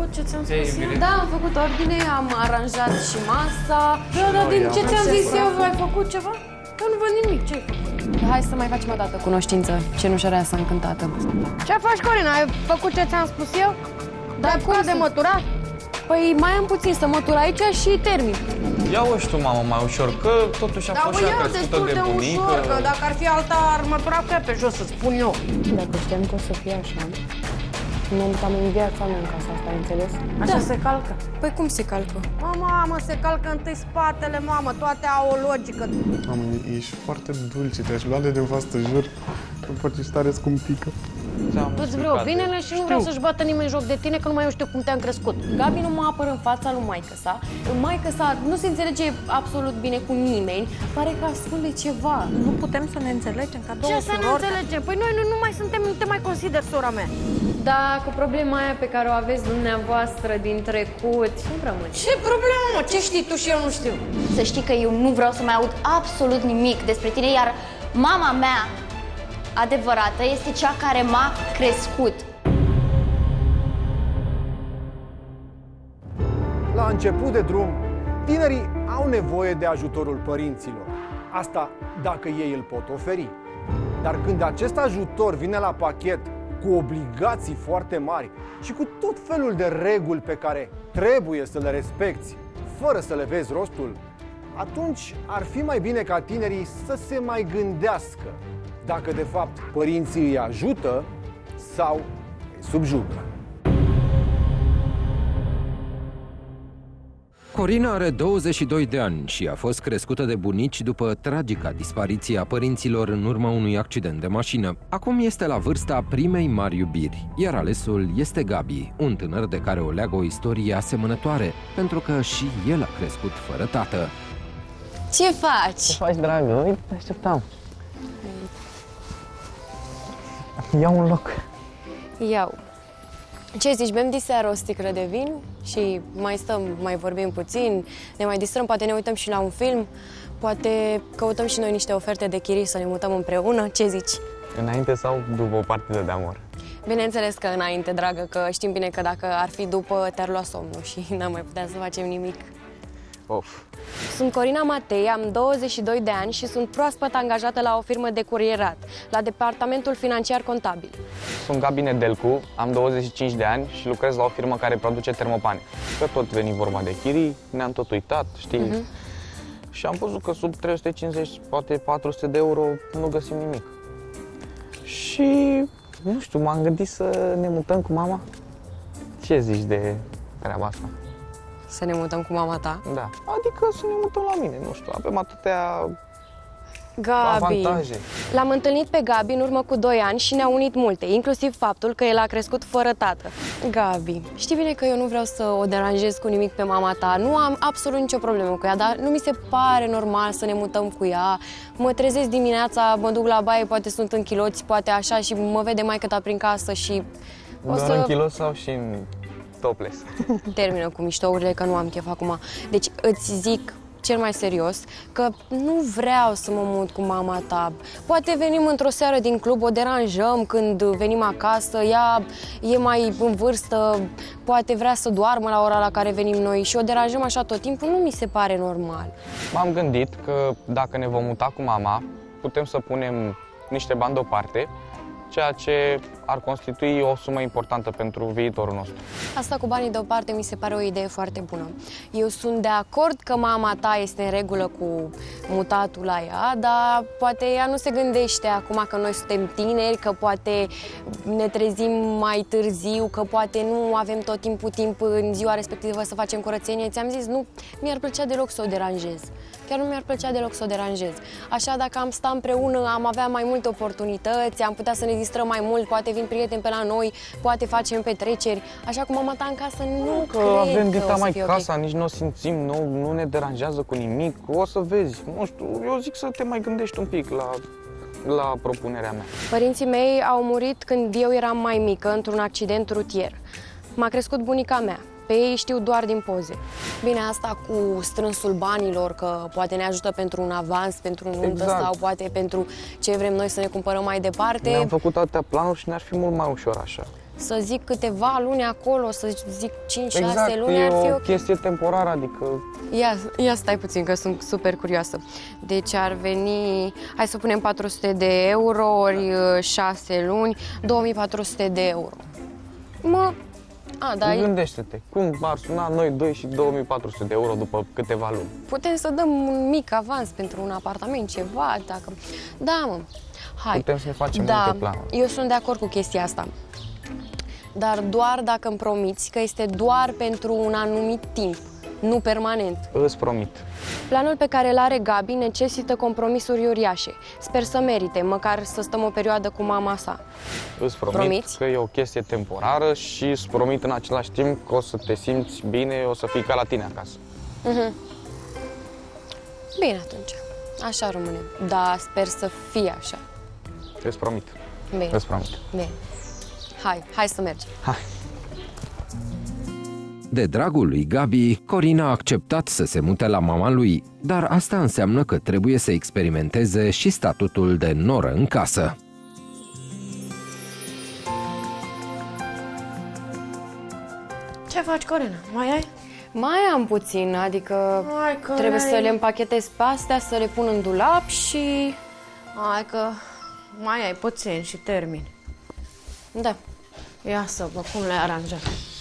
făcut ce ți-am spus eu? Da, am făcut ordine, am aranjat și masa. Da, dar din ce ți-am zis eu, ai făcut ceva? Eu nu văd nimic, ce-ai făcut? Hai să mai facem o dată cunoștință, cenușăreasa încântată. Ce faci, Corina? Ai făcut ce ți-am spus eu? Dar cum de măturat? Păi mai am puțin să mătur aici și termin. Ia-o și tu, mamă, mai ușor, că totuși a fost și ea crescută de bunică. Ușor, că dacă ar fi alta, ar mătura pe jos, să spun eu. Dacă știam că o să fie așa, nu cam în viața mea în casa asta, ai înțeles? Așa se calcă. Păi cum se calcă? Mamă, se calcă întâi spatele, mamă, toate au o logică. Mamă, ești foarte dulce, te-aș lua de nevastă, jur. După ce stare scumpică. Tu-ți vreau binele și nu vreau să-și bată nimeni joc de tine, că nu mai eu știu cum te-am crescut. Gabi nu mă apără în fața lui maică-sa. Maică-sa nu se înțelege absolut bine cu nimeni. Pare că ascunde ceva. Nu putem să ne înțelegem ca două surori? Ce să ne înțelegem? Păi noi nu mai suntem, nu te mai consider sora mea. Da, cu problema aia pe care o aveți dumneavoastră din trecut, nu rămâne. Ce problemă, mă? Ce știi tu și eu nu știu? Să știi că eu nu vreau să mai aud absolut nimic despre tine, iar mama mea adevărată este cea care m-a crescut. La început de drum, tinerii au nevoie de ajutorul părinților. Asta dacă ei îl pot oferi. Dar când acest ajutor vine la pachet cu obligații foarte mari și cu tot felul de reguli pe care trebuie să le respecti, fără să le vezi rostul, atunci ar fi mai bine ca tinerii să se mai gândească dacă de fapt părinții îi ajută sau îi subjugă. Corina are 22 de ani și a fost crescută de bunici după tragica dispariție a părinților în urma unui accident de mașină. Acum este la vârsta primei mari iubiri, iar alesul este Gabi, un tânăr de care o leagă o istorie asemănătoare, pentru că și el a crescut fără tată. Ce faci? Ce faci, dragă? Uite, te așteptam. Iau un loc. Iau. Ce zici, bem diseară o sticlă de vin și mai stăm, mai vorbim puțin, ne mai distrăm, poate ne uităm și la un film, poate căutăm și noi niște oferte de chirii să ne mutăm împreună, ce zici? Înainte sau după o partidă de amor? Bineînțeles că înainte, dragă, că știm bine că dacă ar fi după, te-ar lua somnul și n-am mai putea să facem nimic. Of. Sunt Corina Matei, am 22 de ani și sunt proaspăt angajată la o firmă de curierat, la departamentul financiar contabil. Sunt Gabi Nedelcu, am 25 de ani și lucrez la o firmă care produce termopane. Că tot veni vorba de chirii, ne-am tot uitat, știi? Și am văzut că sub 350, poate 400 de euro nu găsim nimic. Și, nu știu, m-am gândit să ne mutăm cu mama. Ce zici de treaba asta? Să ne mutăm cu mama ta? Da. Adică să ne mutăm la mine, nu știu, avem atâtea Gabi. avantaje. L-am întâlnit pe Gabi în urmă cu 2 ani și ne-a unit multe, inclusiv faptul că el a crescut fără tată. Gabi, știi bine că eu nu vreau să o deranjez cu nimic pe mama ta, nu am absolut nicio problemă cu ea, dar nu mi se pare normal să ne mutăm cu ea. Mă trezesc dimineața, mă duc la baie, poate sunt în chiloți, poate așa și mă vede maică-ta prin casă și... Doar în chiloți sau și în topless? Termină cu miștourile că nu am chef acum. Deci îți zic cel mai serios că nu vreau să mă mut cu mama ta. Poate venim într-o seară din club, o deranjăm când venim acasă, ea e mai în vârstă, poate vrea să doarmă la ora la care venim noi și o deranjăm așa tot timpul, nu mi se pare normal. M-am gândit că dacă ne vom muta cu mama, putem să punem niște bani deoparte, ceea ce ar constitui o sumă importantă pentru viitorul nostru. Asta cu banii deoparte mi se pare o idee foarte bună. Eu sunt de acord că mama ta este în regulă cu mutatul la ea, dar poate ea nu se gândește acum că noi suntem tineri, că poate ne trezim mai târziu, că poate nu avem tot timpul timp în ziua respectivă să facem curățenie. Ți-am zis, nu mi-ar plăcea deloc să o deranjez. Chiar nu mi-ar plăcea deloc să o deranjez. Așa, dacă am sta împreună, am avea mai multe oportunități, am putea să ne distrăm mai mult, poate vin prieteni pe la noi, poate facem petreceri. Așa cum mama ta în casă, nu cred că avem dita o să mai fie casa, ok. nici nu o simțim, nu ne deranjează cu nimic. O să vezi, nu știu, eu zic să te mai gândești un pic la propunerea mea. Părinții mei au murit când eu eram mai mică, într-un accident rutier. M-a crescut bunica mea. Pe ei știu doar din poze. Bine, asta cu strânsul banilor, că poate ne ajută pentru un avans, pentru un nuntă sau poate pentru ce vrem noi să ne cumpărăm mai departe. Ne-am făcut atâtea planuri și ne-ar fi mult mai ușor așa. să zic câteva luni acolo, să zic 5-6 Exact, luni e ar fi o ok. chestie temporară, adică... Ia stai puțin, că sunt super curioasă. Deci ar veni, hai să punem 400 de euro ori 6 luni, 2400 de euro. Gândește-te, cum ar suna noi doi și 2400 de euro după câteva luni? Putem să dăm un mic avans pentru un apartament, ceva, dacă... Da, mă, hai. Putem să ne facem multe planuri. Eu sunt de acord cu chestia asta. Dar doar dacă îmi promiți că este doar pentru un anumit timp, nu permanent. Îți promit. Planul pe care îl are Gabi necesită compromisuri uriașe. Sper să merite, măcar să stăm o perioadă cu mama sa. Îți promit Promiți? că e o chestie temporară și îți promit în același timp că o să te simți bine, o să fii ca la tine acasă. Bine atunci, așa rămânem. Da, sper să fie așa. Îți promit. Bine. Îți promit. Bine. Hai să mergem. Hai. De dragul lui Gabi, Corina a acceptat să se mute la mama lui, dar asta înseamnă că trebuie să experimenteze și statutul de noră în casă. Ce faci, Corina? Mai ai? Mai am puțin, adică Hai că trebuie să ai- le împachetez pe astea, să le pun în dulap și... Hai că mai ai puțin și termin. Da. Ia să văd cum le-ai aranjat.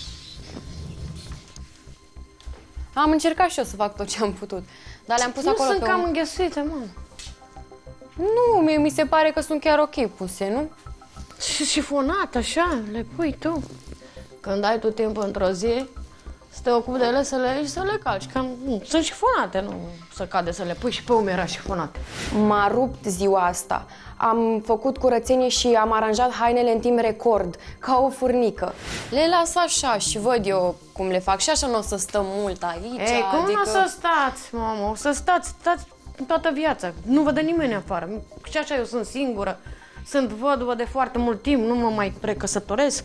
Am încercat și eu să fac tot ce am putut, dar le-am pus Nu acolo sunt pe cam înghesuite, mă. Nu, mie mi se pare că sunt chiar ok puse, nu? Și șifonat, așa, le pui tu. Când ai tu timp într-o zi, să te ocupi de ele, să le iei și să le calci. Că sunt șifonate, nu să cade să le pui și pe umera șifonate. M-a rupt ziua asta. Am făcut curățenie și am aranjat hainele în timp record, ca o furnică. Le las așa și văd eu cum le fac și așa nu o să stăm mult aici. Ei, cum adică... o să stați, mamă? O să stați toată viața. Nu văd nimeni afară. Și așa eu sunt singură. Sunt văduvă de foarte mult timp, nu mă mai precăsătoresc.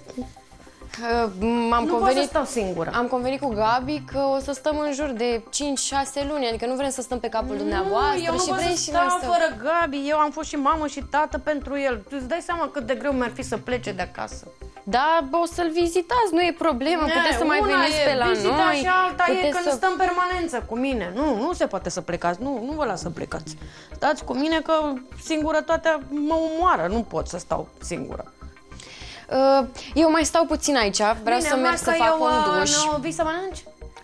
Nu pot să stau singură. Am convenit cu Gabi că o să stăm în jur de 5-6 luni, adică nu vrem să stăm pe capul dumneavoastră eu nu și pot vrem să și noi stau să... fără Gabi. Eu am fost și mamă și tată pentru el. Tu îți dai seama cât de greu mi-ar fi să plece de acasă. Da, o să-l vizitați, nu e problemă, puteți să mai veniți pe la vizita noi. Și alta e când să... stăm permanență cu mine. Nu se poate să plecați, nu vă las să plecați. Stați cu mine că singurătatea mă omoară, nu pot să stau singură. Eu mai stau puțin aici, vreau să merg să fac un duș. Nu vii să mănânci?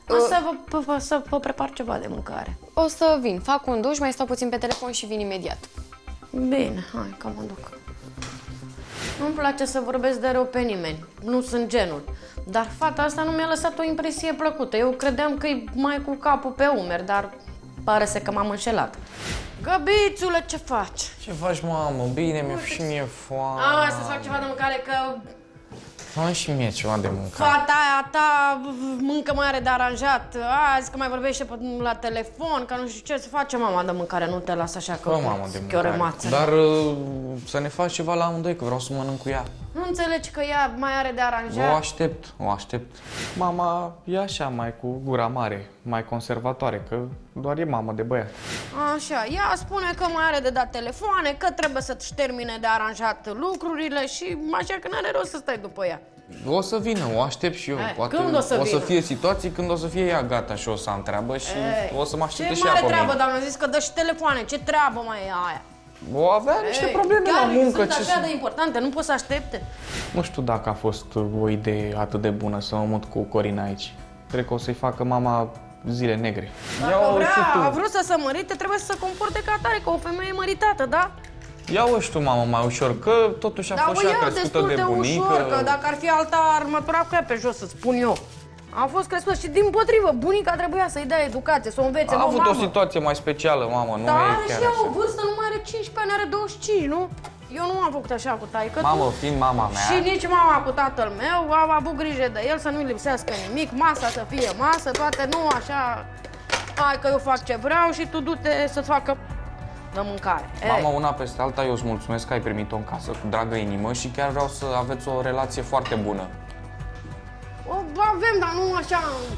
Să vă prepar ceva de mâncare. O să vin, fac un duș, mai stau puțin pe telefon și vin imediat. Bine, hai că mă duc. Nu-mi place să vorbesc de rău pe nimeni, nu sunt genul. Dar fata asta nu mi-a lăsat o impresie plăcută. Eu credeam că e mai cu capul pe umeri, dar pare să că m-am înșelat. Găbițule, ce faci? Ce faci, mamă? Bine, mi-e și mie foame. Hai să fac ceva de mâncare, că Fă și mie ceva de mâncare. fata aia ta încă mai are de aranjat. Azi că mai vorbește la telefon, că nu știu ce să face mama de mâncare. Nu te las așa că Fă, mamă, de mâncare. Dar Dar să ne faci ceva la amândoi, că vreau să mănânc cu ea. nu înțelegi că ea mai are de aranjat? O aștept. Mama e așa, mai cu gura mare, mai conservatoare, că doar e mamă de băiat. Așa, ea spune că mai are de dat telefoane, că trebuie să-ți termine de aranjat lucrurile și așa că n-are rost să stai după ea. O să vină, o aștept și eu. Poate când o să o să vină? fie situații când o să fie ea gata și o să am treabă și o să mă aștepte Ce și ea mare pe treabă, mine. doamne, a zis că dă și telefoane, ce treabă mai e aia? O avea niște probleme la muncă. Sunt Ce așa de importante, nu pot să aștepte. Nu știu dacă a fost o idee atât de bună să mă mut cu Corina aici. Cred că o să-i facă mama zile negre. Dacă a vrut să se mărite, trebuie să se comporte ca atare, ca o femeie măritată, da? Ia-o și tu, mamă, mai ușor, că totuși a fost și ea crescută destul de bunică. ușor, că dacă ar fi alta, ar mătura cu ea pe jos, să spun eu. A fost crescută și dimpotrivă, bunica trebuia să-i dea educație, să o învețe, A avut o mamă. situație mai specială, mamă, nu Da, e are chiar și ea așa. o vârstă, nu mai are 15 ani, are 25, nu? Eu nu am făcut așa cu taică. Mamă, fiind mama mea. Și nici mama cu tatăl meu au avut grijă de el, să nu-i lipsească nimic, masa să fie masă, toate nu așa. Hai că eu fac ce vreau și tu du-te să-ți facă de mâncare. Mama, una peste alta, eu îți mulțumesc că ai primit-o în casă cu dragă inimă și chiar vreau să aveți o relație foarte bună. O avem, dar nu așa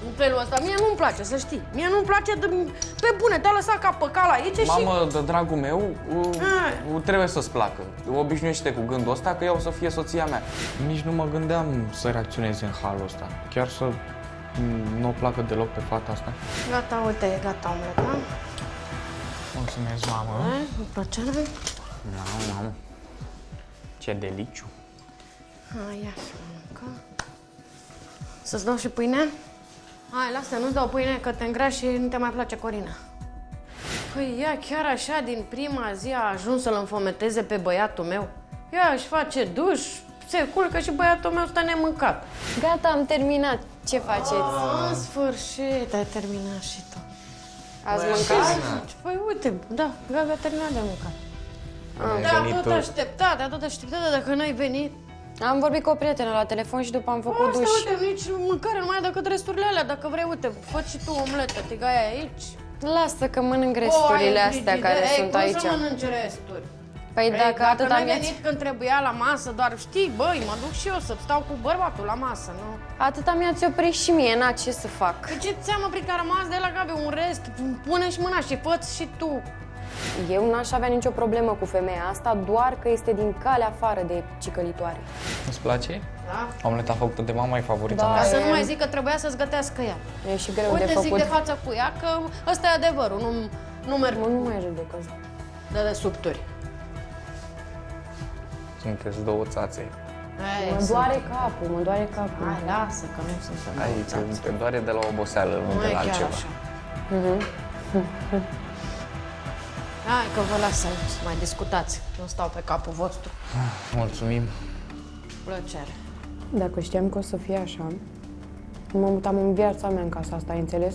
În felul ăsta, mie nu-mi place, să știi. Mie nu-mi place, pe bune, te-a lăsat ca păcal aici și... Mamă, de dragul meu, trebuie să-ți placă. Obișnuiește cu gândul ăsta că eu o să fie soția mea. Nici nu mă gândeam să reacționez în halul ăsta. Chiar să nu o placă deloc pe fata asta. Gata, uite, e gata omleta. Mulțumesc, mamă. Îmi plăcere? Mamă. Ce deliciu. Hai, ia să mănâncă. Să-ți dau și pâine? Hai, lasă, nu-ți dau pâine, că te îngrași și nu te mai place Corina. Păi ea chiar așa, din prima zi, a ajuns să-l înfometeze pe băiatul meu. Ea își face duș, se culcă și băiatul meu stă nemâncat. Gata, am terminat. Ce faceți? În sfârșit, ai terminat și tu. Ați mâncat? Păi uite, da, Gabi a terminat de mâncat. Da, tot așteptat, dacă n-ai venit. Am vorbit cu o prietenă la telefon și după am făcut duș. Asta, uite, nici mâncare nu mai e decât resturile alea. Dacă vrei, uite, fă și tu omletă, tigaia aici. Lasă că mănânc resturile astea care sunt aici. Cum să mănânci resturi? Păi dacă atât am venit când trebuia la masă, doar știi, băi, mă duc și eu să stau cu bărbatul la masă, nu? Atâta mi-ați oprit și mie, na, ce să fac? Păi ce ți-am oprit că a rămas de la Gabi un rest? Pune și mâna și fă-ți și tu. Eu n-aș avea nicio problemă cu femeia asta, doar că este din calea afară de cicălitoare. Îți place? Da. Omleta făcută de mama e favorita Da. mea. Să nu mai zic că trebuia să-ți gătească ea. E și greu Uite, de făcut. zic de față cu ea că ăsta e adevărul, nu merg Nu mai judecă. de subturi. Sunteți două țațe. Mă doare capul, mă doare capul. Hai, lasă, că nu sunt Ai, te doare de la oboseală, nu de la altceva. Hai că vă las să mai discutați, nu stau pe capul vostru. Mulțumim. Plăcere. Dacă știam că o să fie așa, mă mutam în viața mea în casa asta, ai înțeles?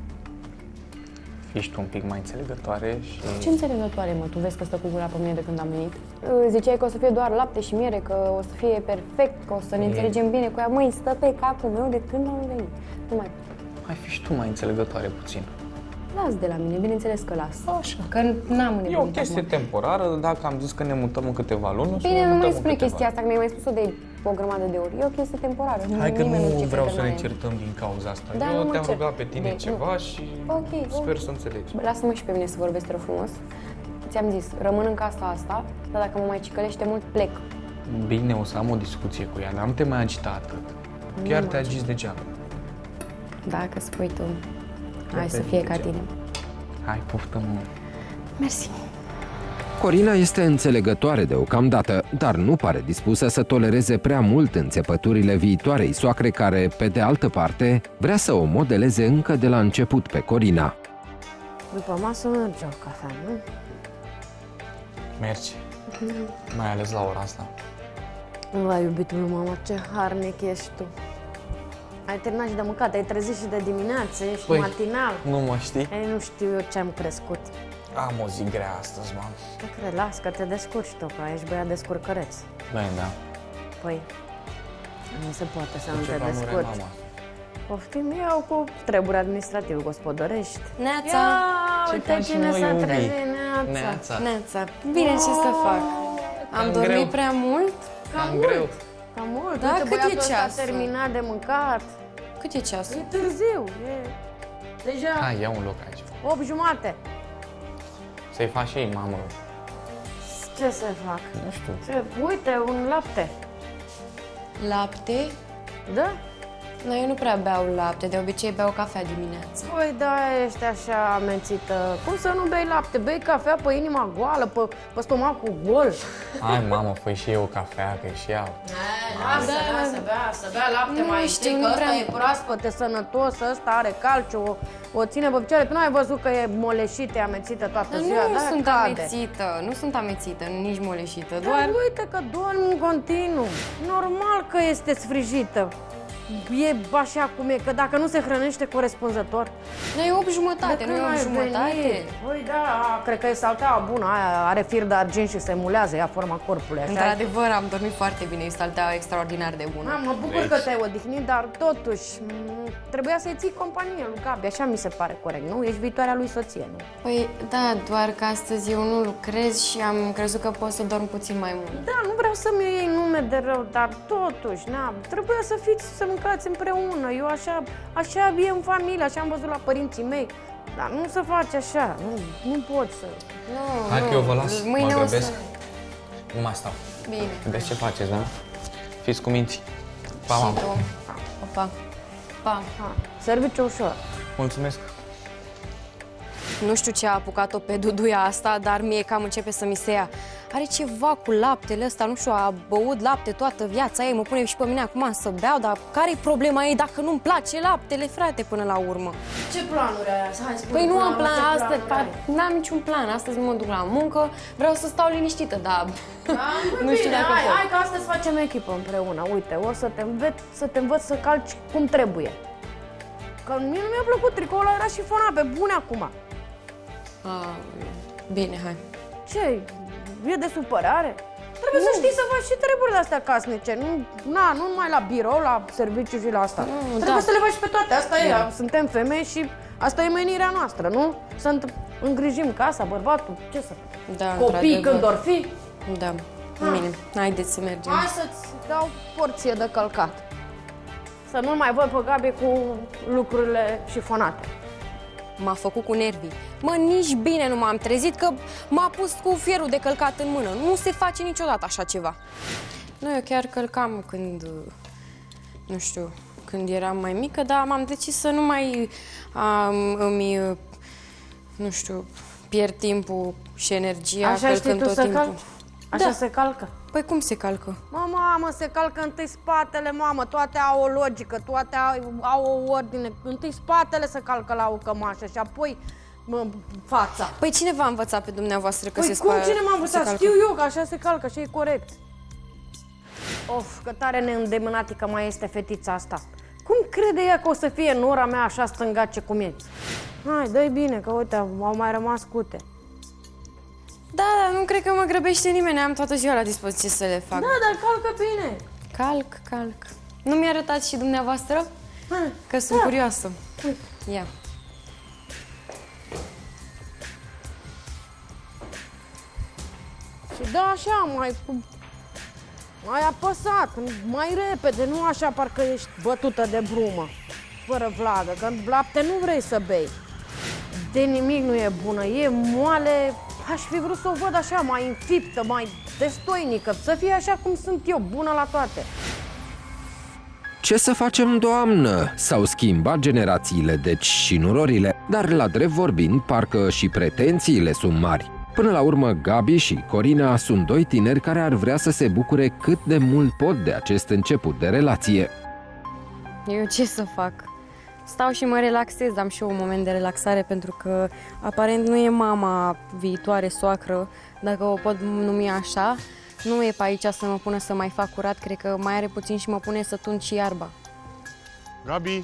Fii și tu un pic mai înțelegătoare și... Ce înțelegătoare, mă, tu vezi că stă cu gura pe mine de când am venit? Ziceai că o să fie doar lapte și miere, că o să fie perfect, că o să ne înțelegem bine cu ea. Măi, stă pe capul meu de când am venit. Nu mai pot. Hai, fii și tu mai înțelegătoare puțin. Las de la mine, bineînțeles că las. Așa. Că n-am nebunit. E o chestie temporară, dacă am zis că ne mutăm în câteva luni, o să Bine, ne nu mutăm mai în spune câteva. chestia asta, că mi-ai mai spus-o de o grămadă de ori. E o chestie temporară. Hai că Nimeni nu știe vreau să ne permanent. certăm din cauza asta. Da, nu Eu mă te-am cer. rugat pe tine Deci, ceva nu. și Ok. sper să înțelegi. Bă, lasă-mă și pe mine să vorbesc, te rog frumos. Ți-am zis, rămân în casa asta, dar dacă mă mai cicălește mult, plec. Bine, o să am o discuție cu ea, dar nu te mai agita atât. Chiar te agiți degeaba. Dacă spui tu, hai te să fie ca degeaba. tine. Hai, poftă-mă. Mersi. Corina este înțelegătoare deocamdată, dar nu pare dispusă să tolereze prea mult înțepăturile viitoarei soacre care, pe de altă parte, vrea să o modeleze încă de la început pe Corina. După masă merge o cafea, nu? Merge. Mai ales la ora asta. Vai, iubitul meu, mama, ce harnic ești tu. Ai terminat și de mâncat, ai trezit și de dimineață, ești matinal. Nu mă știi? Ei, nu știu eu ce am crescut. Am o zi grea astăzi, mamă. Te cred, las că te descurci tu, că ești băiat descurcăreț. Băi, da. Păi, nu se poate să nu Ce te planuri ai, descurci. mama? Poftim, eu cu treburi administrativ gospodărești. Neața! Ia, uite faci, cine mă, s-a iubi? trezit, Neața. Neața. Neața, bine, ce să fac? Am dormit greu. prea mult? Cam greu. Cam mult. Da, Uite, cât e băiatul ăsta ceasul? a terminat de mâncat. Cât e ceasul? E târziu, e... Deja Hai, ia un loc aici. 8:30. Să-i faci și ei, mamă. Ce să fac? Nu știu. Ce? Uite, un lapte. Lapte? Da? No, eu nu prea beau lapte, de obicei beau cafea dimineața. Păi da, ești așa amețită. Cum să nu bei lapte? Bei cafea pe inima goală, pe stomacul gol. Hai, mamă, fă și eu o cafea, că și ea... Să bea lapte Nu mai știu, întâi, nu că ăsta prea- e proaspăt, e sănătos, ăsta are calciu, o ține pe picioare. Tu nu ai văzut că e moleșită, e amețită toată Dar ziua? nu Da, sunt cade. amețită, nu sunt amețită, nici moleșită, Dar doar... uite că dormi în continuu. Normal că este sfrijită. E așa cum e, că dacă nu se hrănește corespunzător. Noi e 8:30, nu e 8:30? Păi da, cred că e salteaua bună, aia are fir de argint și se mulează, ia forma corpului, așa. Într-adevăr, am dormit foarte bine, e salteaua extraordinar de bună. Mă bucur că te-ai odihnit, dar totuși trebuia să-i ții companie lui Gabi, așa mi se pare corect, nu? Ești viitoarea lui soție, nu? Păi da, doar că astăzi eu nu lucrez și am crezut că pot să dorm puțin mai mult. Da, nu vreau să-mi iei nume de rău, dar totuși, na, trebuia să fiți, să mâncați împreună. Eu așa e în familie, așa am văzut la părinții mei. Dar nu se face așa, nu pot să... Nu, Hai că eu vă las, Mâine mă o să... grăbesc. Nu mai stau. Bine. Vedeți ce faceți, da? Fiți cu minți. Pa, Și mama. tu. Pa. Pa. Serviciu ușor. Mulțumesc. Nu știu ce a apucat-o pe Duduia asta, dar mie cam începe să mi se ia. Are ceva cu laptele ăsta, nu știu, a băut lapte toată viața ei, mă pune și pe mine acum să beau, dar care-i problema ei dacă nu-mi place laptele, frate, până la urmă? Ce planuri ai azi? Hai, spune. Păi nu am plan astăzi, n-am niciun plan, astăzi nu mă duc la muncă, vreau să stau liniștită, dar nu știu dacă pot. Hai că astăzi facem echipă împreună, uite, o să te învăț să calci cum trebuie. Că mie nu mi-a plăcut, tricoul ăla era șifonat, pe bune acum. Bine, hai. Ce? E de supărare? Trebuie să știi să faci și treburile astea casnice. Nu numai la birou, la serviciu și la asta. Trebuie să le faci pe toate. Asta e. Suntem femei și asta e menirea noastră, nu? Să îngrijim casa, bărbatul, ce să faci? Da, copii când or fi. Da, bine. Haideți să mergem. Hai să-ți dau porție de călcat. Să nu mai văd pe Gabi cu lucrurile șifonate. M-a făcut cu nervii. Mă, nici bine nu m-am trezit că m-a pus cu fierul de călcat în mână. Nu se face niciodată așa ceva. Nu, eu chiar călcam când, nu știu, când eram mai mică, dar m-am decis să nu mai nu știu, pierd timpul și energia așa călcând tot timpul. Calci? Așa se calcă? Păi cum se calcă? Mamă, se calcă întâi spatele, mamă, toate au o logică, toate au o ordine. Întâi spatele se calcă la o cămașă și apoi fața. Păi cine v-a învățat pe dumneavoastră că păi se cum spală? cine m-a învățat? Știu eu că așa se calcă și e corect. Of, că tare neîndemânatică mai este fetița asta. Cum crede ea că o să fie nora mea așa stângace cum e? Hai, dă-i bine, că uite, au mai rămas cute. Da, nu cred că mă grăbește nimeni, am toată ziua la dispoziție să le fac. Da, dar calcă bine. Calc. Nu mi-a arătat și dumneavoastră? Că sunt curioasă. Ia. Și da, așa, mai apăsat, mai repede, nu așa parcă ești bătută de brumă, fără vlagă, că lapte nu vrei să bei. De nimic nu e bună, e moale, aș fi vrut să o văd așa, mai înfiptă, mai destoinică, să fie așa cum sunt eu, bună la toate. Ce să facem, doamnă? S-au schimbat generațiile, deci și nurorile, dar la drept vorbind, parcă și pretențiile sunt mari. Până la urmă, Gabi și Corina sunt doi tineri care ar vrea să se bucure cât de mult pot de acest început de relație. Eu ce să fac? Stau și mă relaxez, am și eu un moment de relaxare pentru că aparent nu e mama viitoare soacră, dacă o pot numi așa. Nu e pe aici să mă pună să mai fac curat, cred că mai are puțin și mă pune să tund și iarba. Gabi?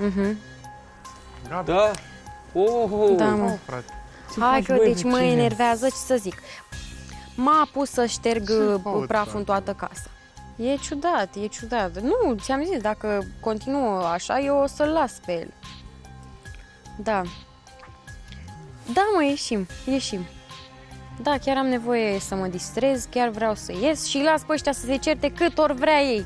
Gabi? Da? Da, mă. Hai că deci mă enervează, ce să zic. M-a pus să șterg praful în toată casa. E ciudat. Nu, ți-am zis, dacă continuă așa, eu o să-l las pe el. Da. Da, mă, ieșim. Da, chiar am nevoie să mă distrez, chiar vreau să ies și las pe ăștia să se certe cât ori vrea ei.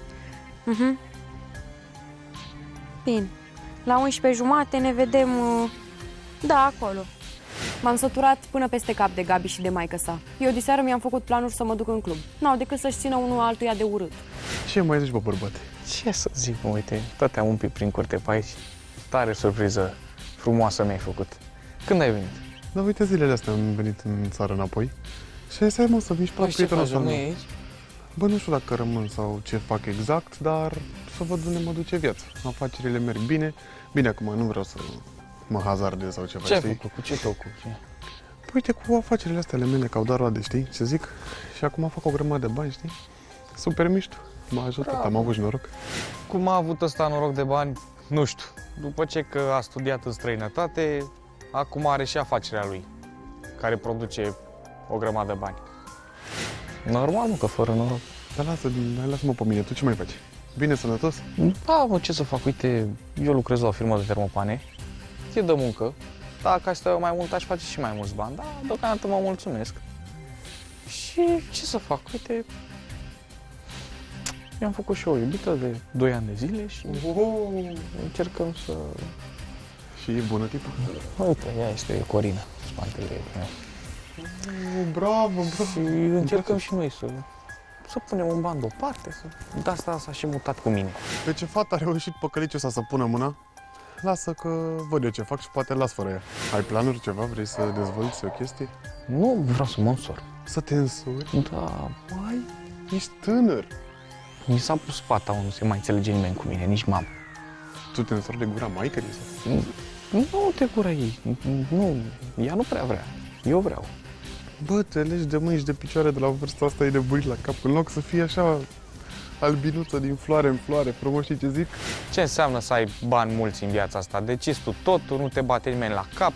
Bine. La 11:30 ne vedem, da, acolo. M-am săturat până peste cap de Gabi și de maică sa. Eu diseară mi-am făcut planuri să mă duc în club. N-au decât să-și țină unul altuia de urât. Ce mai zici, bă, bărbate? Ce să zic, uite, toate am umpit prin curte pe aici. Tare surpriză frumoasă mi-ai făcut. Când ai venit? Da, uite, zilele astea am venit în țară înapoi și ai să să vin și pe prietenul ăsta. Aici? Bă, nu știu dacă rămân sau ce fac exact, dar să văd unde mă duce viața. Afacerile merg bine. Bine, acum nu vreau să mă hazardez sau ceva, Ce ai știi? făcut? Cu ce te ocupi? Păi, uite, cu afacerile astea ale mele, că au dat roade, știi ce zic? Și acum fac o grămadă de bani, știi? Super mișto. M-a ajutat, am avut și noroc. Cum a avut ăsta noroc de bani, nu știu. După ce că a studiat în străinătate, acum are și afacerea lui, care produce o grămadă de bani. Normal, mă, că fără noroc. Dar lasă-mă pe mine, tu ce mai faci? Bine, sănătos? Da, mă, ce să fac? Uite, eu lucrez la o firmă de termopane, e de muncă. Dacă aș stau mai mult, aș face și mai mulți bani, dar deocamdată mă mulțumesc. Și ce să fac? Uite, Mi-am făcut și o iubită de 2 ani de zile și încercăm să... Și e bună tipă? Uite, ea este Corina, spatele meu. Bravo, bravo! Și încercăm și noi să punem un ban deoparte, de asta s-a și mutat cu mine. Pe ce fată a reușit păcăliciul ăsta să pună mâna? Lasă că văd eu ce fac și poate las fără ea. Ai planuri ceva? Vrei să dezvolți o chestie? Nu vreau să mă însor. Să te însuri? Da. Mai, ești tânăr. Mi s-a pus pata, nu se mai înțelege nimeni cu mine, nici mama. Tu te însori de gura maicării sau? Nu de gura ei. Nu, ea nu prea vrea. Eu vreau. Bă, te legi de mâini și de picioare de la vârsta asta, e nebunit la cap. În loc să fie așa albinuță din floare în floare, frumos, știi ce zic? Ce înseamnă să ai bani mulți în viața asta? Decizi tu totul, nu te bate nimeni la cap,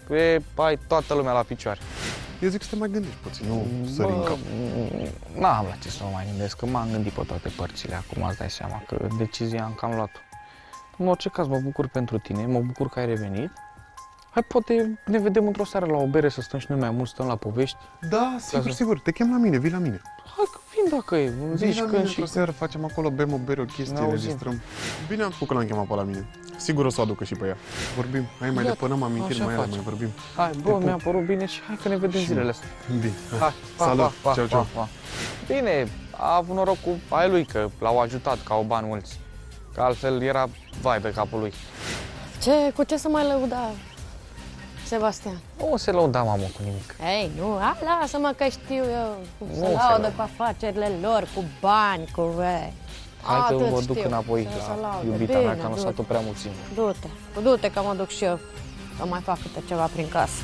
ai toată lumea la picioare. Eu zic să te mai gândești puțin, nu sări în cap. N-am la ce să mă mai gândesc, că m-am gândit pe toate părțile. Acum îți dai seama că decizia am cam luat-o. În orice caz, mă bucur pentru tine, mă bucur că ai revenit. Hai, poate ne vedem într-o seară la o bere, să stăm și noi mai mult, stăm la povești. Da, sigur, sigur, te chem la mine, vii la mine. Hai că vin dacă e, îmi zici când și... într-o seară facem acolo, bem o bere, o chestie, ne distrăm. Bine am spus că l-am chemat pe la mine. Sigur o să o aducă și pe ea. Vorbim, hai mai depănăm amintiri, mai vorbim. Hai, bă, mi-a părut bine și hai că ne vedem zilele astea. Bine, hai, salut, ceau, ceau. Bine, a avut noroc cu ai lui, că l-au ajutat, că au bani mulți. Că altfel era vai de capul lui. Cu ce să mai lăuda, Sebastian? Nu se lăuda, mamă, cu nimic. Ei, nu, lasă-mă că știu eu cum să laudă cu afacerile lor, cu bani, cu... Hai că vă duc înapoi la iubita mea, că am lăsat-o prea mult singur. Du-te că mă duc și eu, să mai fac câte ceva prin casă.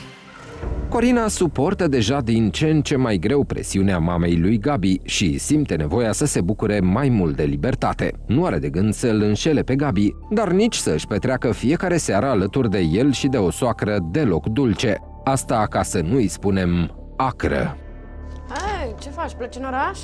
Corina suportă deja din ce în ce mai greu presiunea mamei lui Gabi și simte nevoia să se bucure mai mult de libertate. Nu are de gând să-l înșele pe Gabi, dar nici să-și petreacă fiecare seară alături de el și de o soacră deloc dulce. Asta ca să nu-i spunem acră. Hai, ce faci? Pleci în oraș?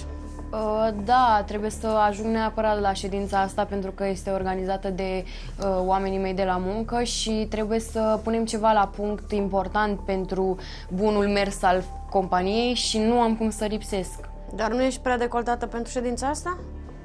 Da, trebuie să ajung neapărat la ședința asta pentru că este organizată de oamenii mei de la muncă și trebuie să punem ceva la punct important pentru bunul mers al companiei și nu am cum să lipsesc. Dar nu ești prea decoltată pentru ședința asta?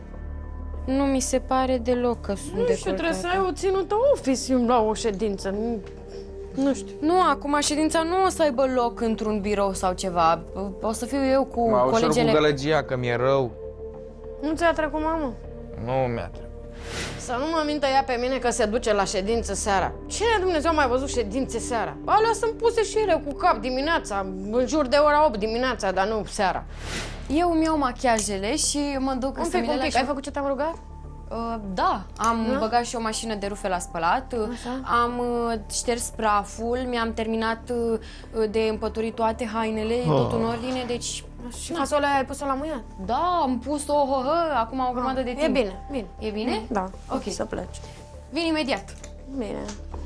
Nu mi se pare deloc că sunt decoltată. Nu știu, trebuie să ai o ținută office la o ședință. Nu știu. Nu, acum ședința nu o să aibă loc într-un birou sau ceva. O să fiu eu cu colegele... Mă cu gălăgia, că mi-e rău. Nu ți-a trecut, mamă? Nu mi-a trecut. Să nu mă mintă ea pe mine că se duce la ședință seara. Cine Dumnezeu a mai văzut ședințe seara? Alea sunt puse și ele cu cap dimineața, în jur de ora 8 dimineața, dar nu seara. Eu îmi iau machiajele și mă duc un pic. Ai făcut ce te-am rugat? Da, am băgat și o mașină de rufe la spălat. Așa. Am șters praful, mi-am terminat de împăturit toate hainele, tot în ordine, deci... Și fasolea aia ai pus-o la muiat? Da, am pus-o, acum o grămadă de timp. E bine, bine. E bine? Da, ok. Să pleci. Vin imediat. Bine.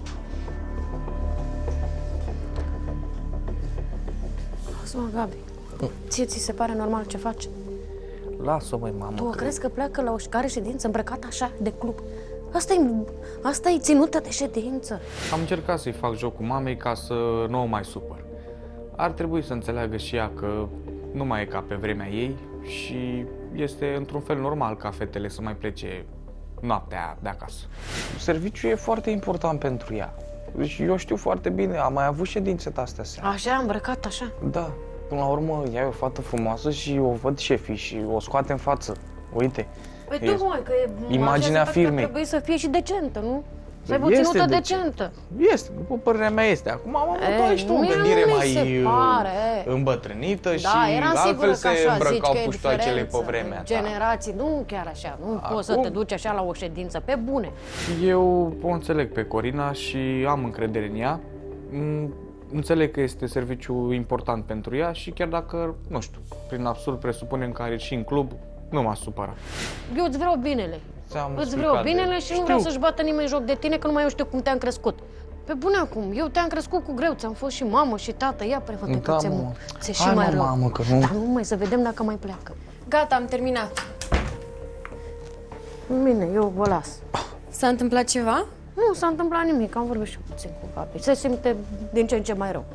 Auzi-mă, Gabi, ți se pare normal ce faci? Lasă-o, măi, mamă. Tu crezi că pleacă la o ședință îmbrăcat așa, de club? Asta e ținută de ședință. Am încercat să-i fac joc cu mamei ca să nu o mai supăr. Ar trebui să înțeleagă și ea că nu mai e ca pe vremea ei și este într-un fel normal ca fetele să mai plece noaptea de acasă. Serviciul e foarte important pentru ea. Deci eu știu foarte bine, am mai avut ședințe de-astea seara. Așa, îmbrăcat așa? Da. Până la urmă, ea e o fată frumoasă și o văd șefii și o scoate în față. Uite. Păi tu, măi, că imaginea firmei. Trebuie să fie și decentă, nu? Să aibă o ținută decentă. Este, după părerea mea este. Acum am avut și tu o gândire mai îmbătrânită și altfel se îmbrăcau puștoacele pe vremea ta. Generații, nu chiar așa, nu poți să te duci așa la o ședință, pe bune. Eu o înțeleg pe Corina și am încredere în ea. Înțeleg că este serviciu important pentru ea și chiar dacă, nu știu, prin absurd presupunem că are și în club, nu m-a supărat. Eu îți vreau binele. Îți vreau binele și nu vreau să-și bată nimeni joc de tine, că numai eu știu cum te-am crescut. Pe bune acum, eu te-am crescut cu greu, ți-am fost și mamă și tată, ia prefă-te că ți-e și mai rău. Mamă, că nu. Dar nu mai, să vedem dacă mai pleacă. Gata, am terminat. Bine, eu vă las. S-a întâmplat ceva? Nu s-a întâmplat nimic, am vorbit și puțin cu Gabi. Se simte din ce în ce mai rău.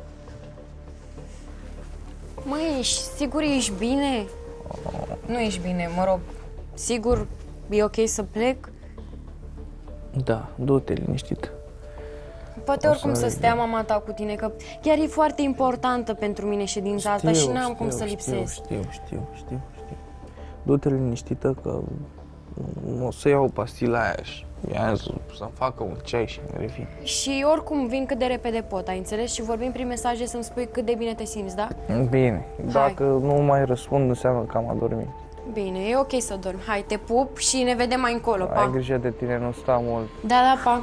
Măi, sigur ești bine? Nu ești bine, mă rog. Sigur, e ok să plec? Da, du-te liniștit. Poate oricum să stea mama ta cu tine, că chiar e foarte importantă pentru mine ședința asta și n-am cum să lipsesc. Știu. Du-te liniștită că o să iau pastila aia și să-mi facă un ceai și revin. Și oricum vin cât de repede pot, ai înțeles? Și vorbim prin mesaje să-mi spui cât de bine te simți, da? Bine, dacă nu mai răspund înseamnă că am adormit. Bine, e ok să dormi. Hai, te pup și ne vedem mai încolo, pa! Ai grijă de tine, nu sta mult. Da, pa!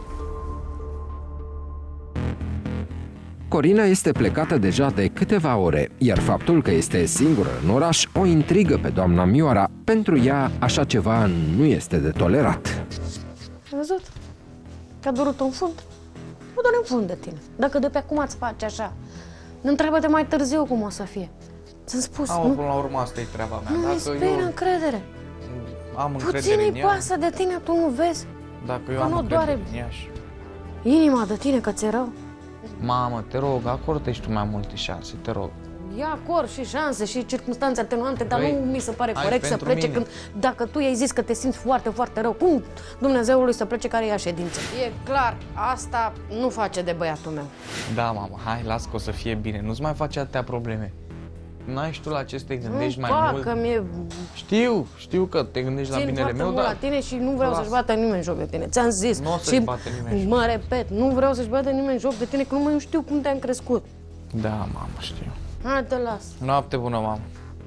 Corina este plecată deja de câteva ore, iar faptul că este singură în oraș o intrigă pe doamna Mioara. Pentru ea, așa ceva nu este de tolerat. Ai văzut? Că a durut un fund? Nu doar în fund de tine. Dacă de pe acum îți faci așa, întreabă-te mai târziu cum o să fie. Ți-am spus, nu? Până la urmă, asta e treaba mea. Nu inspiră încredere. Am încredere Puțin în îi ea. pasă de tine, tu nu vezi? Dacă eu Că am nu încredere doare în ea și... inima de tine că ți-e rău. Mamă, te rog, acordă și tu mai multe șanse, te rog. Ia acord și șanse și circunstanțe atenuante, dar Băi, nu mi se pare hai, corect să pentru plece mine. când... Dacă tu i-ai zis că te simți foarte, foarte rău, cum Dumnezeului să plece care ia ședință? E clar, asta nu face de băiatul meu. Da, mamă, hai, las că o să fie bine. Nu-ți mai face atâtea probleme. N-ai și tu la ce să te gândești mai mult? Că mi-e... Știu că te gândești la Țin binele foarte meu, mult dar... la tine și nu vreau să-și bată nimeni joc de tine. Ți-am zis. Nu o să-și bată nimeni joc. Mă repet, nu vreau să-și bată nimeni joc de tine, că nu mai știu cum te-am crescut. Da, mamă, știu. Hai, te las. Noapte bună, mamă.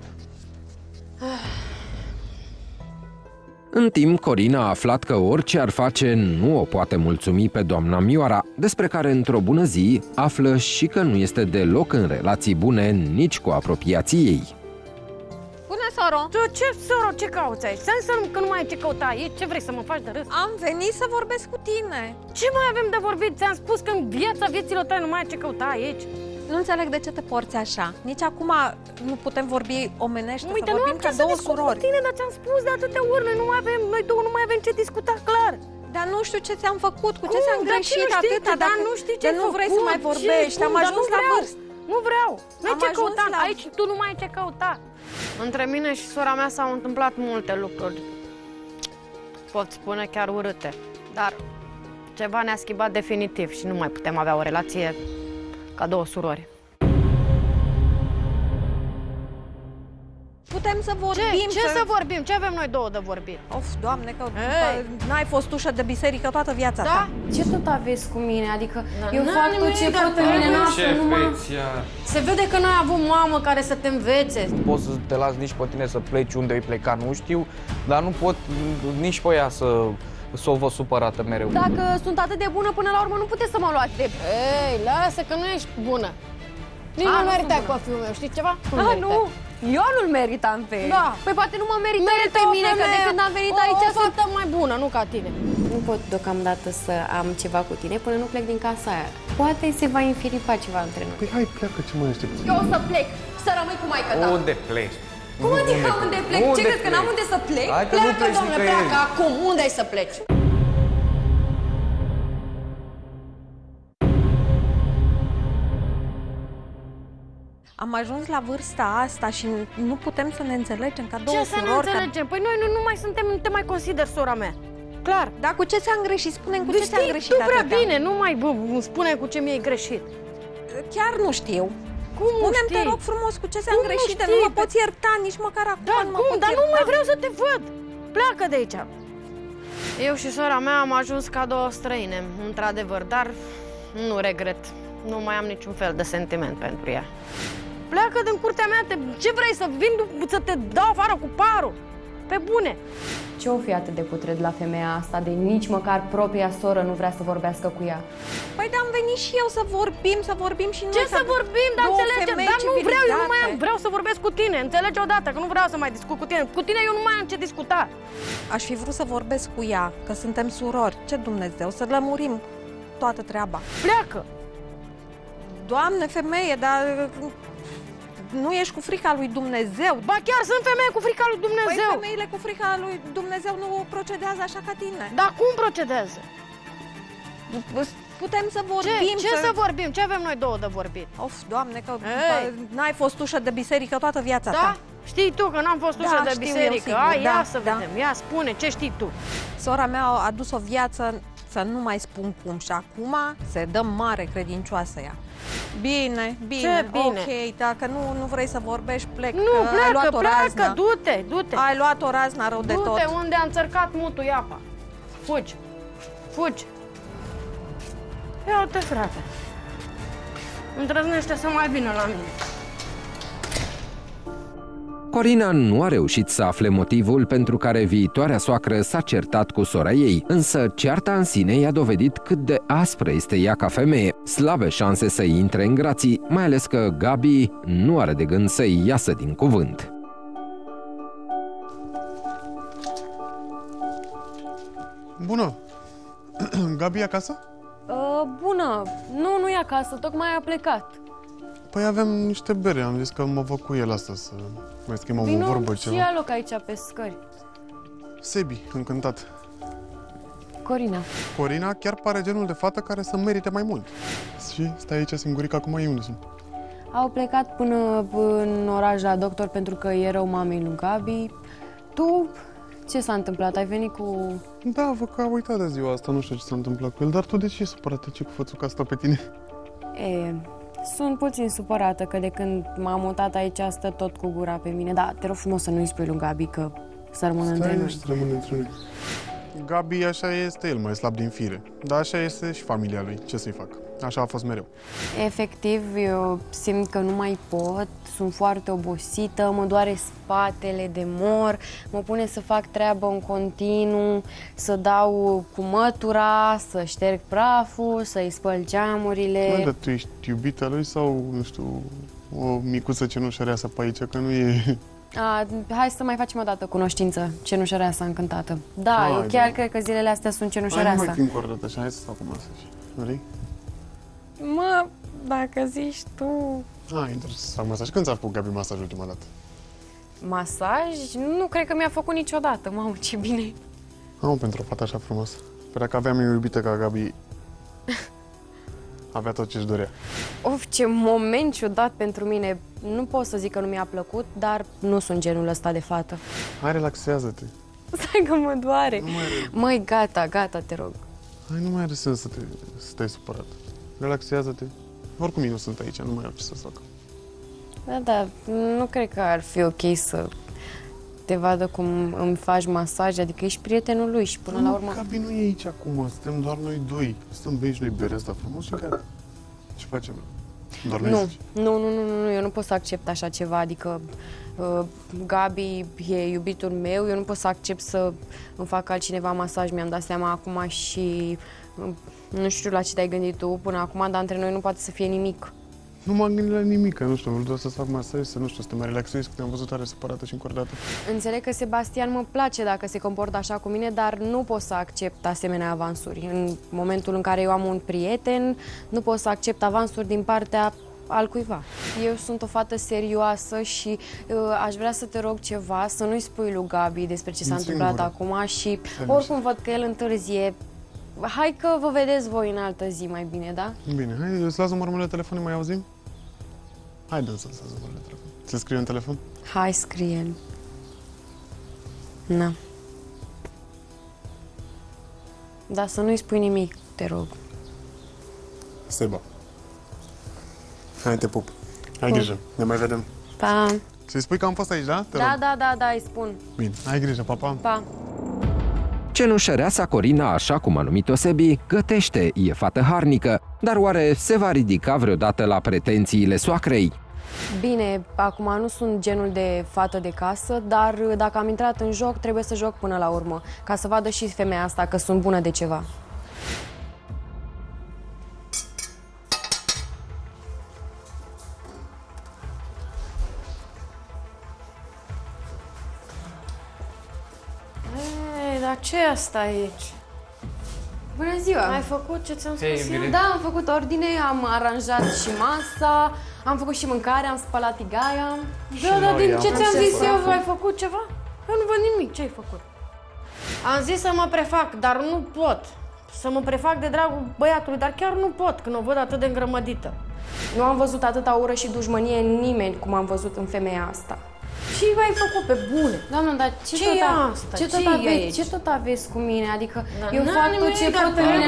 În timp, Corina a aflat că orice ar face nu o poate mulțumi pe doamna Mioara, despre care într-o bună zi află și că nu este deloc în relații bune nici cu apropiații ei. Bună, soro! Ce, soro, ce cauți aici? Ți-am că nu mai ai ce căuta aici? Ce vrei, să mă faci de râs? Am venit să vorbesc cu tine. Ce mai avem de vorbit? Ți-am spus că în vieților tale nu mai ai ce căuta aici. Nu înțeleg de ce te porți așa. Nici acum nu putem vorbi omenește, Uite, să vorbim nu am ca ce să două discut surori. cu tine, dar ți-am spus de atâtea ori, noi două nu mai avem ce discuta, clar. Dar nu știu ce ți-am făcut, cu ce ți-am greșit atâta, dar nu știi ce nu vrei să mai vorbești, am ajuns la vârstă. Nu vreau, nu ai Am ce ajuns căuta, la- aici tu nu mai ai ce căuta. Între mine și sora mea s-au întâmplat multe lucruri, pot spune chiar urâte, dar ceva ne-a schimbat definitiv și nu mai putem avea o relație ca două surori. Putem să vorbim. Ce să vorbim? Ce avem noi două de vorbit? Of, Doamne, că Ei. n-ai fost ușă de biserică toată viața Da? ta. Ce tot aveți cu mine? Adică eu n-am fac tot nimic ce de pot pe mine, treabă. n-am numai... Se vede că noi avem mamă care să te învețe. Nu pot să te las nici pe tine să pleci unde îi pleca, nu știu, dar nu pot nici pe ea să o văd supărată mereu. Dacă sunt atât de bună, până la urmă nu puteți să mă luați de... Ei, lasă că nu ești bună. Nici nu nu meritai sunt bună. copilul meu, știi ceva? Nu, eu nu-l meritam pe el. Da. Păi poate nu mă merită el pe mine, că de când am venit aici o fată mai bună, nu ca tine. Nu pot deocamdată să am ceva cu tine până nu plec din casa aia. Poate se va infiripa ceva între noi. Păi hai, pleacă, ce mai aștepți? Eu o să plec, să rămâi cu maică ta. Unde pleci? Cum adică unde plec? Ce crezi că n-am unde să plec? Hai că nu Pleacă, pleci domnule, nicăieri. pleacă acum. Unde ai să pleci? Am ajuns la vârsta asta și nu putem să ne înțelegem ca două Ce să ne surori. înțelegem? Păi noi nu mai suntem, nu te mai consider sora mea. Clar. Dar cu ce ți-am greșit? Spune-mi cu ce ți-am Știi greșit tu prea atâta. bine, nu mai spune cu ce mi-ai greșit. Chiar nu știu. Cum nu Spune-mi, te știi? rog frumos, cu ce ți-am Cum nu greșit, de știi? nu mă poți ierta nici măcar acum. Da, nu mă cum? poți Dar nu ierta. mai vreau să te văd. Pleacă de aici. Eu și sora mea am ajuns ca două străine, într-adevăr, dar nu regret. Nu mai am niciun fel de sentiment pentru ea. Pleacă din curtea mea, ce vrei, să vin să te dau afară cu parul? Pe bune. Ce o fi atât de putred la femeia asta de nici măcar propria soră nu vrea să vorbească cu ea? Păi dar am venit și eu să vorbim și noi. Ce să vorbim, dar două înțelege, femei dar nu vreau, eu nu mai am, civilizate. vreau să vorbesc cu tine, înțelege odată, că nu vreau să mai discut cu tine. Cu tine eu nu mai am ce discuta. Aș fi vrut să vorbesc cu ea, că suntem surori. Ce Dumnezeu, să lămurim toată treaba. Pleacă. Doamne, femeie, dar nu ești cu frica lui Dumnezeu? Ba chiar sunt femeie cu frica lui Dumnezeu. Păi femeile cu frica lui Dumnezeu nu procedează așa ca tine. Dar cum procedează? putem să vorbim. Ce să vorbim? Ce avem noi două de vorbit? Of, Doamne, că n-ai fost ușă de biserică toată viața ta. Știi tu că n-am fost ușă de biserică. Ia să vedem, ia spune, ce știi tu? Sora mea a adus o viață, să nu mai spun cum, și acum se dă mare credincioasă ea. Bine, Ce bine? ok, dacă nu vrei să vorbești, plec. Nu, ai luat o raznă. pleacă, du-te. Ai luat o raznă rău de tot. Du-te unde a înțărcat mutul iapa. Fugi. Ia uite, frate. Îndrăznește să mai vină la mine. Corina nu a reușit să afle motivul pentru care viitoarea soacră s-a certat cu sora ei, însă cearta în sine i-a dovedit cât de aspră este ea ca femeie, slabe șanse să intre în grații, mai ales că Gabi nu are de gând să-i iasă din cuvânt. Bună! Gabi e acasă? Bună, nu e acasă, tocmai a plecat. Păi aveam niște bere, am zis că mă văd cu el astăzi să mai schimbăm o vorbă ceva. Vino și ia loc aici pe scări. Sebi, încântat. Corina chiar pare genul de fată care să merite mai mult. Și stai aici singurică, acum ei unde sunt? Au plecat până în oraș la doctor pentru că e rău mamei lui Gabi. Tu, ce s-a întâmplat? Ai venit cu... Da, văd că a uitat de ziua asta, nu știu ce s-a întâmplat cu el, dar tu de ce e supărată? Ce cu fățuca asta pe tine? Sunt puțin supărată că de când m-am mutat aici stă tot cu gura pe mine. Da, te rog frumos să nu-i spui lui Gabi că să rămână între noi. Stai, rămâne între noi. Gabi așa este el, mai slab din fire. Dar așa este și familia lui. Ce să-i fac? Așa a fost mereu. Efectiv, eu simt că nu mai pot, sunt foarte obosită, mă doare spatele de mor, mă pune să fac treabă în continuu, să dau cu mătura, să șterg praful, să-i spăl geamurile. Mă, dar tu ești iubita lui sau, nu știu, o micuță cenușăreasă pe aici, că nu e... Hai să mai facem o dată cunoștință, cenușăreasa încântată. Da, eu chiar cred că zilele astea sunt cenușăreasa. Hai, nu mai fi încordată așa, hai să stau cu masaj. Vrei? Mă, dacă zici tu... Intră să fac masaj. Când ți-a făcut Gabi masaj ultima dată? Masaj? Nu cred că mi-a făcut niciodată. Mamă, ce bine! Pentru o fată așa frumos. Păi dacă aveam eu iubită ca Gabi, avea tot ce-și dorea. Of, ce moment ciudat pentru mine. Nu pot să zic că nu mi-a plăcut, dar nu sunt genul ăsta de fată. Hai, relaxează-te. Stai că mă doare. Măi, gata, te rog. Hai, nu mai are sens să stai supărat. Relaxează-te. Oricum ei nu sunt aici, nu mai au ce să facă. Da, nu cred că ar fi ok să te vadă cum îmi faci masaj, adică ești prietenul lui și până la urmă... Gabi nu e aici acum, suntem doar noi doi. Stăm bem și noi berea asta frumos și gata. Ce facem? Doar Nu, eu nu pot să accept așa ceva, adică Gabi e iubitul meu, eu nu pot să accept să îmi facă altcineva masaj, mi-am dat seama acum și nu știu la ce te-ai gândit tu până acum, dar între noi nu poate să fie nimic. Nu m-am gândit la nimic, nu știu, vreau doar să fac masaj, să nu știu, să te mai relaxezi, că te-am văzut tare supărată și încordată. Înțeleg că Sebastian mă place dacă se comportă așa cu mine, dar nu pot să accept asemenea avansuri. În momentul în care eu am un prieten, nu pot să accept avansuri din partea al cuiva. Eu sunt o fată serioasă și aș vrea să te rog ceva, să nu-i spui lui Gabi despre ce s-a întâmplat acum și oricum văd că el întârzie. Hai că vă vedeți voi în altă zi mai bine, da? Bine, hai, îți las numărul de telefon, mai auzim? Hai, dă-mi să-ți las numărul de telefon. Ți-l scriu în telefon? Hai, scrie-l. Na. Dar să nu-i spui nimic, te rog. Seba. Hai, te pup. Ai grijă, ne mai vedem. Pa. Să-i spui că am fost aici, da? Da, îi spun. Bine, ai grijă, pa. Pa. Cenușăreasa Corina, așa cum a numit-o Sebi, gătește, e fată harnică, dar oare se va ridica vreodată la pretențiile soacrei? Bine, acum nu sunt genul de fată de casă, dar dacă am intrat în joc, trebuie să joc până la urmă, ca să vadă și femeia asta că sunt bună de ceva. Dar ce e asta aici? Bună ziua! Ai făcut ce ți-am spus eu? Da, am făcut ordine, am aranjat și masa, am făcut și mâncare, am spălat tigaia. Da, dar din ce ți-am zis eu, ai făcut ceva? Eu nu văd nimic, ce ai făcut? Am zis să mă prefac, dar nu pot. să mă prefac de dragul băiatului, dar chiar nu pot când o văd atât de îngrămădită. Nu am văzut atâta ură și dușmănie în nimeni cum am văzut în femeia asta. Ce ai făcut pe bune? Doamnă, dar ce tot aveți cu mine? Adică eu fac tot ce pot pe mine,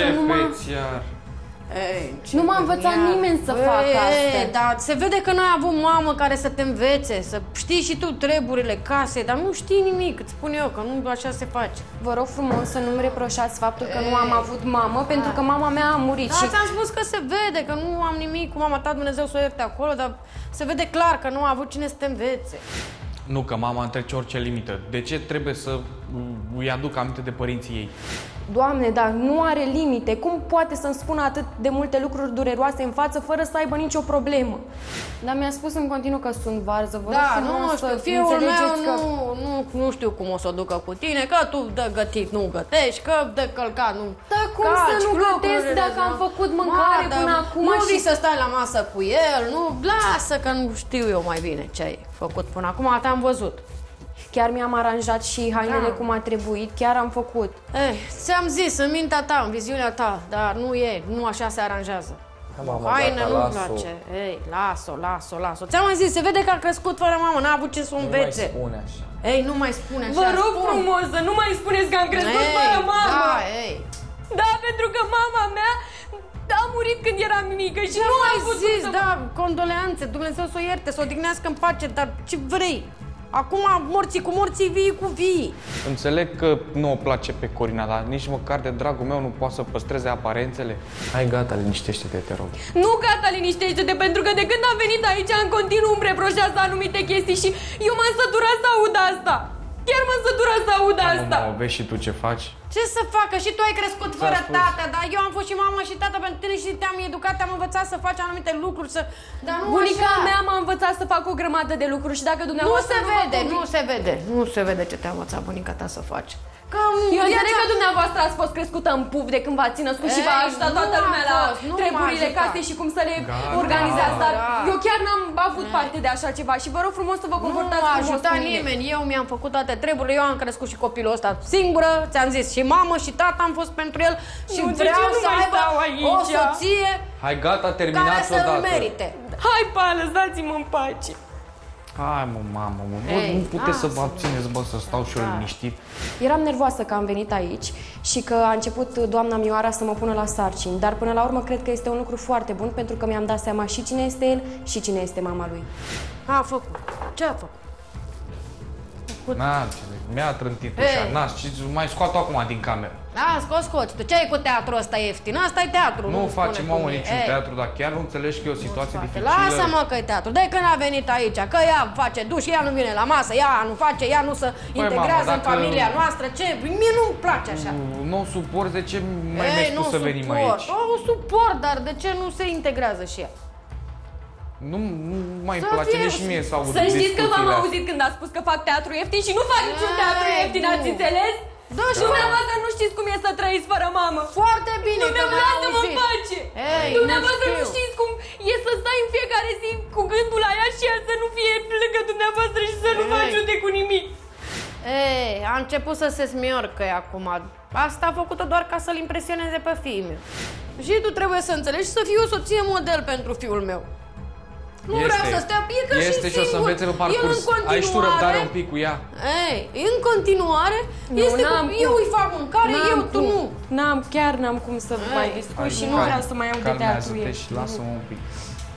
nu m-a învățat nimeni să fac asta. Dar se vede că n-ai avut mamă care să te învețe, să știi și tu treburile casei, dar nu știi nimic, îți spun eu, că nu așa se face. Vă rog frumos să nu-mi reproșați faptul că nu am avut mamă, pentru că mama mea a murit. Da, ți-am spus că se vede, că nu am nimic cu mama ta, Dumnezeu să o ierte acolo, dar se vede clar că nu a avut cine să te învețe. Nu, că mama întrece orice limită. De ce trebuie să îi aduc aminte de părinții ei? Doamne, dar nu are limite. Cum poate să-mi spună atât de multe lucruri dureroase în față fără să aibă nicio problemă? Dar mi-a spus în continuu că sunt varză. Vă rog frumos să fiul meu că... nu știu cum o să o ducă cu tine, că tu de gătit nu gătești, că de călcat nu... Dar cum să nu gătesc dacă am făcut mâncare până acum? Nu vii să stai la masă cu el, nu? Lasă că nu știu eu mai bine ce ai făcut până acum, te-am văzut. Chiar mi-am aranjat și hainele cum a trebuit, chiar am făcut. Ți-am zis, în mintea ta, în viziunea ta, dar nu așa se aranjează. Haine nu-mi place. Las-o. Ți-am mai zis, se vede că a crescut fără mamă, n-a avut ce să o învețe. Nu mai spune așa. Nu mai spune așa. Vă rog frumos să nu mai spuneți că am crescut fără mamă. Da, pentru că mama mea a murit când eram mică și nu mai zis, condoleanțe, Dumnezeu să o ierte, să o odihnească în pace, dar ce vrei? Acum morții cu morții, vii cu vii. Înțeleg că nu o place pe Corina, dar nici măcar de dragul meu nu poate să păstreze aparențele. Hai, gata, liniștește-te, te rog. Nu, gata, liniștește-te, pentru că de când am venit aici, în continuu îmi reproșează anumite chestii și eu m-am săturat să aud asta. Chiar m-am săturat să aud asta. Mă, vezi și tu ce faci? Ce să facă? Și tu ai crescut fără tată, dar eu am fost și mama și tată pentru tine și te-am educat, te-am învățat să faci anumite lucruri, Dar nu bunica așa. mea m-a învățat să fac o grămadă de lucruri și dacă dumneavoastră Nu se vede ce te-a învățat bunica ta să faci. Eu înțeleg că dumneavoastră ați fost crescută în puf de când v-ați născut și v-a ajutat toată lumea la treburile casei și cum să le organizați, dar eu chiar n-am avut parte de așa ceva și vă rog frumos să vă comportați frumos cu mine. Nu m-a ajutat nimeni, eu mi-am făcut toate treburile, eu am crescut și copilul ăsta singură, ți-am zis, și mamă și tată am fost pentru el și vreau să aibă o soție care să-l merite. Hai, pa, lăsați-mă în pace. Hai, mamă, nu puteți să vă abțineți, să stau și eu liniștit. Eram nervoasă că am venit aici și că a început doamna Mioara să mă pună la sarcini, dar până la urmă cred că este un lucru foarte bun pentru că mi-am dat seama și cine este el și cine este mama lui. Ce a făcut? Mi-a trântit ușa, mai scoat-o acum din cameră. Scoți. Tu ce ai cu teatrul ăsta ieftin? Asta e teatru. Nu facem, mamă, niciun teatru, dar chiar nu înțelegi că e o situație dificilă. Lasă-mă că e teatru. De când a venit aici, că ea face duș, ea nu vine la masă, ea nu face, ea nu se integrează în familia noastră. Ce? Mie nu-mi place așa. Nu o suport, de ce mai mergi tu să venim aici? O suport, dar de ce nu se integrează și ea? Nu mai place nici mie să aud. Să știți că v-am auzit când a spus că fac teatru ieftin și nu fac niciun teatru ieftin, ați înțeles? Da, și dumneavoastră nu știți cum e să trăiți fără mamă. Foarte bine, dumneavoastră mă face. Dumneavoastră nu știți cum e să stai în fiecare zi cu gândul la ea și ea să nu fie lângă dumneavoastră și să nu vă ajute cu nimic. A început să se smiorcă acum. Asta a făcut-o doar ca să-l impresioneze pe fiul meu. Și tu trebuie să înțelegi să fii o soție model pentru fiul meu. Nu vreau să stea, e ca și și o să învețe pe parcurs. Ai și tu răbdare un pic cu ea. În continuare, eu îi fac mâncare, tu nu. Chiar n-am cum să mai discut și nu vreau să mai aud de teatru. Calmează-te și lasă-mă un pic.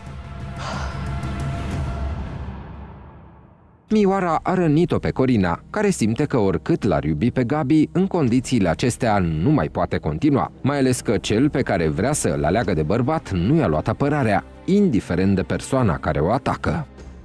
Mioara a rănit-o pe Corina, care simte că oricât l-ar iubi pe Gabi, în condițiile acestea nu mai poate continua, mai ales că cel pe care vrea să îl aleagă de bărbat nu i-a luat apărarea, indiferent de persoana care o atacă.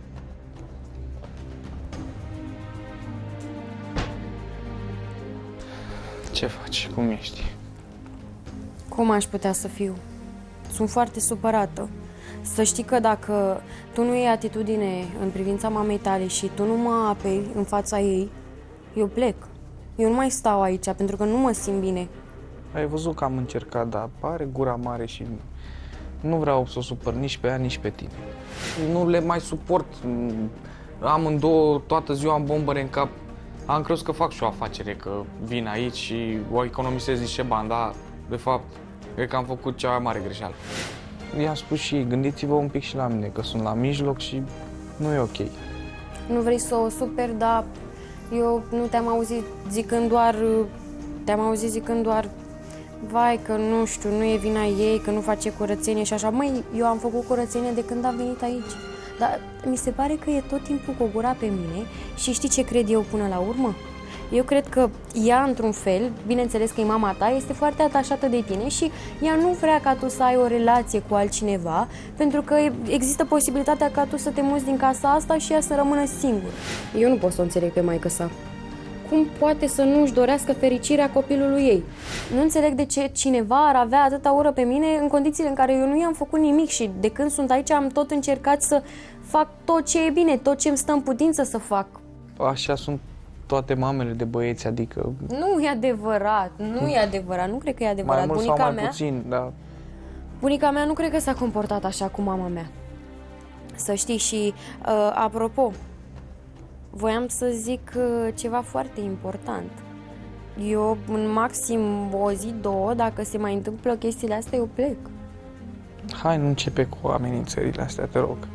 Ce faci? Cum ești? Cum aș putea să fiu? Sunt foarte supărată. Să știi că dacă tu nu iei atitudine în privința mamei tale și tu nu mă aperi în fața ei, eu plec. Eu nu mai stau aici pentru că nu mă simt bine. Ai văzut că am încercat, dar are gura mare și nu vreau să o supăr nici pe ea, nici pe tine. Nu le mai suport. Amândouă, toată ziua am bombăre în cap. Am crezut că fac și o afacere, că vin aici și o economisez niște bani, dar de fapt, cred că am făcut cea mai mare greșeală. I-am spus și ei, gândiți-vă un pic și la mine, că sunt la mijloc și nu e ok. Nu vrei să o superi, dar eu nu te-am auzit zicând doar... Te-am auzit zicând doar... Vai, că nu știu, nu e vina ei, că nu face curățenie și așa. Măi, eu am făcut curățenie de când a venit aici. Dar mi se pare că e tot timpul cu gura pe mine și știi ce cred eu până la urmă? Eu cred că ea, într-un fel, bineînțeles că e mama ta, este foarte atașată de tine și ea nu vrea ca tu să ai o relație cu altcineva, pentru că există posibilitatea ca tu să te muți din casa asta și ea să rămână singură. Eu nu pot să o înțeleg pe maică sa. Cum poate să nu-și dorească fericirea copilului ei? Nu înțeleg de ce cineva ar avea atâta ură pe mine în condițiile în care eu nu i-am făcut nimic și de când sunt aici am tot încercat să fac tot ce e bine, tot ce îmi stă în putință să fac. Așa sunt toate mamele de băieți, adică... Nu e adevărat, nu e adevărat, nu cred că e adevărat. Mai mult sau mai puțin, da. Bunica mea nu cred că s-a comportat așa cu mama mea. Să știi și, apropo, voiam să zic ceva foarte important. Eu, în maxim o zi, două, dacă se mai întâmplă chestiile astea, eu plec. Hai, nu începe cu amenințările astea, te rog.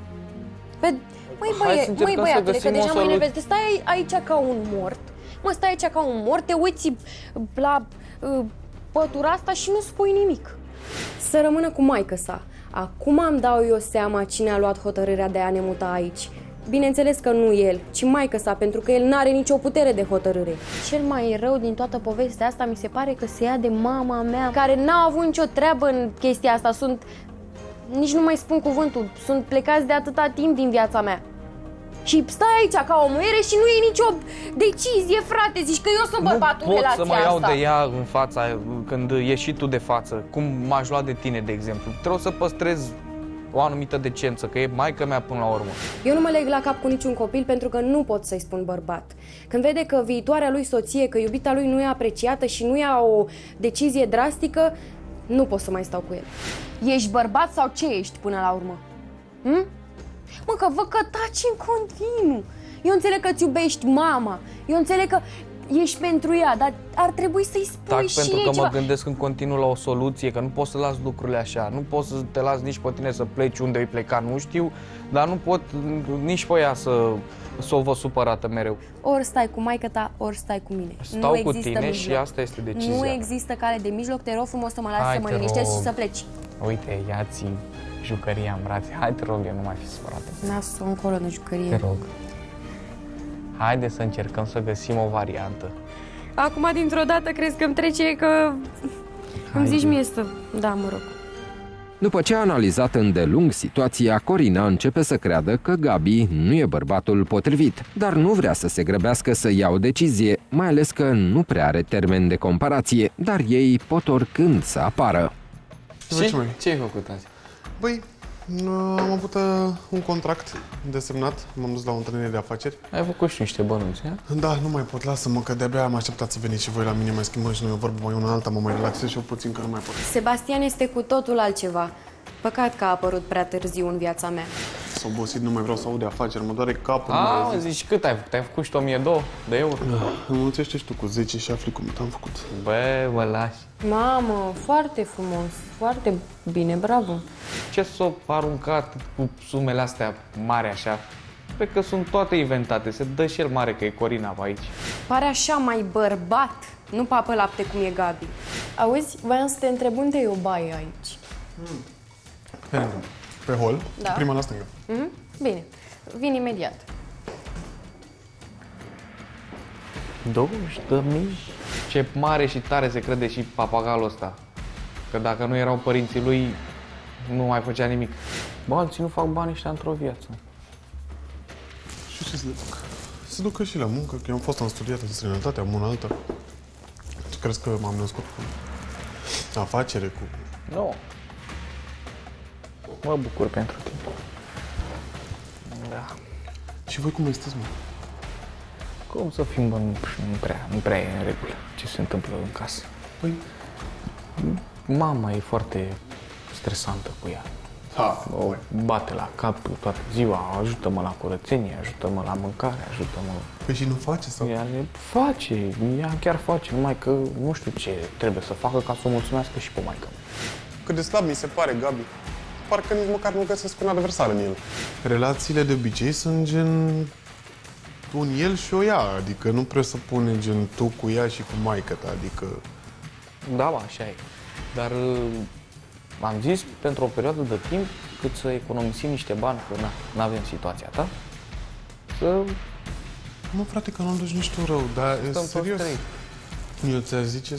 Măi băiatule, că deja mă enervezi. Te stai aici ca un mort. Stai aici ca un mort, te uiți la pătura asta și nu spui nimic. Să rămână cu maică sa. Acum îmi dau eu seama cine a luat hotărârea de a ne muta aici. Bineînțeles că nu el, ci maică sa, pentru că el n-are nicio putere de hotărâre. Cel mai rău din toată povestea asta mi se pare că se ia de mama mea, care n-a avut nicio treabă în chestia asta. Nici nu mai spun cuvântul, sunt plecați de atâta timp din viața mea. Și stai aici ca o muiere și nu e nicio decizie, frate, zici că eu sunt bărbatul în relația asta. Nu pot să mă iau de ea în fața când ieși și tu de față, cum m-aș lua de tine, de exemplu. Trebuie să păstrez o anumită decență, că e maică mea până la urmă. Eu nu mă leg la cap cu niciun copil pentru că nu pot să-i spun bărbat. Când vede că viitoarea lui soție, că iubita lui nu e apreciată și nu ia o decizie drastică, nu pot să mai stau cu el. Ești bărbat sau ce ești până la urmă? Mă, că văd că taci în continuu. Eu înțeleg că-ți iubești mama. Eu înțeleg că ești pentru ea, dar ar trebui să-i spui și pentru ei că ceva. mă gândesc în continuu la o soluție, că nu poți să las lucrurile așa. Nu poți să te las nici pe tine să pleci unde îi pleca, nu știu, dar nu pot nici pe ea să o văd supărată mereu. Ori stai cu maică ta, ori stai cu mine. Stau cu tine mijloc. Și asta este decizia. Nu există cale de mijloc, te rog frumos să mă lași să mă liniștesc și să pleci. Uite, ia-ți jucăria în brațe. Hai, te rog, eu nu mai fi supărată. Lasă-o încolo de jucărie. Te rog. Haide să încercăm să găsim o variantă. Acum, dintr-o dată, crezi că îmi trece că... Îmi zici mie să... Da, mă rog. După ce a analizat îndelung situația, Corina începe să creadă că Gabi nu e bărbatul potrivit, dar nu vrea să se grăbească să ia o decizie, mai ales că nu prea are termen de comparație, dar ei pot oricând să apară. Și ce ai făcut azi? Băi, am avut un contract de semnat, m-am dus la o întâlnire de afaceri. Ai făcut și niște bănuți, a? Da, nu mai pot, lasă-mă, că de-abia am așteptat să veniți și voi la mine, mai schimbăm și noi o vorbă, mai una alta, mă mai relaxez și eu puțin, că nu mai pot. Sebastian este cu totul altceva. Păcat că a apărut prea târziu în viața mea. S-a obosit, nu mai vreau să aud de afaceri, mă doare capul. Zici, cât ai făcut? Ai făcut și 1200 de euro? Înmulțește și tu cu 10 și afli cum am făcut. Bă, mă lași. Mamă, foarte frumos, foarte bine, bravo. Ce s-o aruncat cu sumele astea mari așa? Cred că sunt toate inventate, se dă și el mare că e Corina pe aici. Pare așa mai bărbat, nu papă lapte cum e Gabi. Auzi, voiam să te întreb unde e o baie aici? Pe hol, da. Prima la stânga. Bine, vin imediat. 20.000? Ce mare și tare se crede și papagalul ăsta. Că dacă nu erau părinții lui, nu mai făcea nimic. Bă, alții nu fac bani ăștia într-o viață. Și ce să le duc? Se ducă și la muncă, că eu am fost studiat în străinătate, am una alta. Tu crezi că m-am născut cu afacere, cu... Nu. Mă bucur pentru tine. Da. Și voi cum mai sunteți, mă? Cum să fim, bă, nu prea e în regulă ce se întâmplă în casă. Păi... Mama e foarte stresantă cu ea. O bate la cap toată ziua, ajută-mă la curățenie, ajută-mă la mâncare, ajută-mă... Păi și nu face sau? Ea ne face, ea chiar face, numai că nu știu ce trebuie să facă ca să o mulțumească și pe maică. Cât de slab mi se pare, Gabi. Parcă nici măcar nu găsesc un adversar în el. Relațiile de obicei sunt gen... un el și o ea, adică nu presupune gen tu cu ea și cu maică ta, adică... Da, bă, așa e. Dar am zis pentru o perioadă de timp, cât să economisim niște bani, că nu avem situația ta, să... Mă, frate, că nu duci nici tu rău, dar stăm serios. Eu ți-aș zice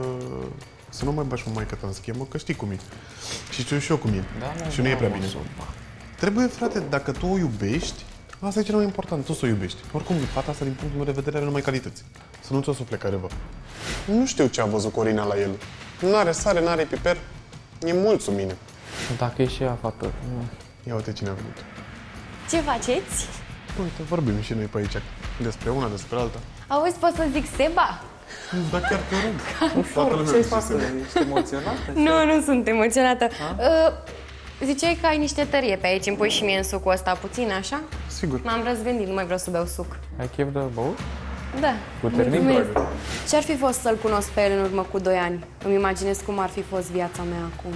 să nu mai bași cu maică ta în schemă, că știi cum e. Și știu și eu cum e. Da, și nu e prea bine. Trebuie, frate, dacă tu o iubești, asta e cel mai important, tu să o iubești. Oricum, fata asta, din punctul meu de vedere, are numai calități. Să nu ți-o sufle careva. Nu știu ce a văzut Corina la el. N-are sare, n-are piper. E mulțumit. Dacă e și ea fată... Ia uite cine a venit. Ce faceți? Uite, vorbim și noi pe aici. Despre una, despre alta. Auzi, pot să zic Seba? Da, chiar te rog. Toată lumea zice Seba. Ești emoționată? Nu sunt emoționată. Ziceai că ai niște tărie pe aici, îmi pui și mie în sucul ăsta puțin, așa? Sigur. M-am răzgândit, nu mai vreau să beau suc. Ai chef de băut? Da. Puternic, mulțumesc. dragă. Ce-ar fi fost să-l cunosc pe el în urmă cu 2 ani? Îmi imaginez cum ar fi fost viața mea acum.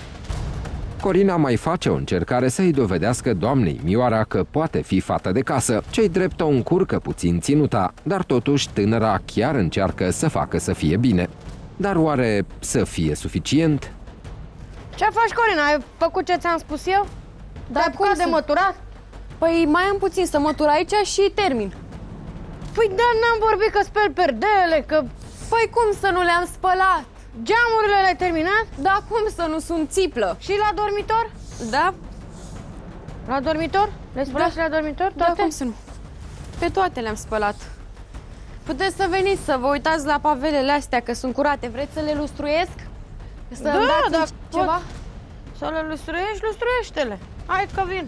Corina mai face o încercare să-i dovedească doamnei Mioara că poate fi fată de casă. Ce-i drept o încurcă puțin ținuta, dar totuși tânăra chiar încearcă să facă să fie bine. Dar oare să fie suficient? Ce faci, Corina? Ai făcut ce ți-am spus eu? Dar cum de măturat? Păi mai am puțin să mătur aici și termin. Păi da, n-am vorbit că speli perdele, că... Păi cum să nu le-am spălat? Geamurile le-ai terminat? Da, cum să nu, sunt țiplă. Și la dormitor? Da. La dormitor? Le spălat și la dormitor? Da, cum să nu. Pe toate le-am spălat. Puteți să veniți să vă uitați la pavelele astea, că sunt curate. Vreți să le lustruiesc? Să dați ceva? Să le lustruiești, lustruiește-le. Hai că vin.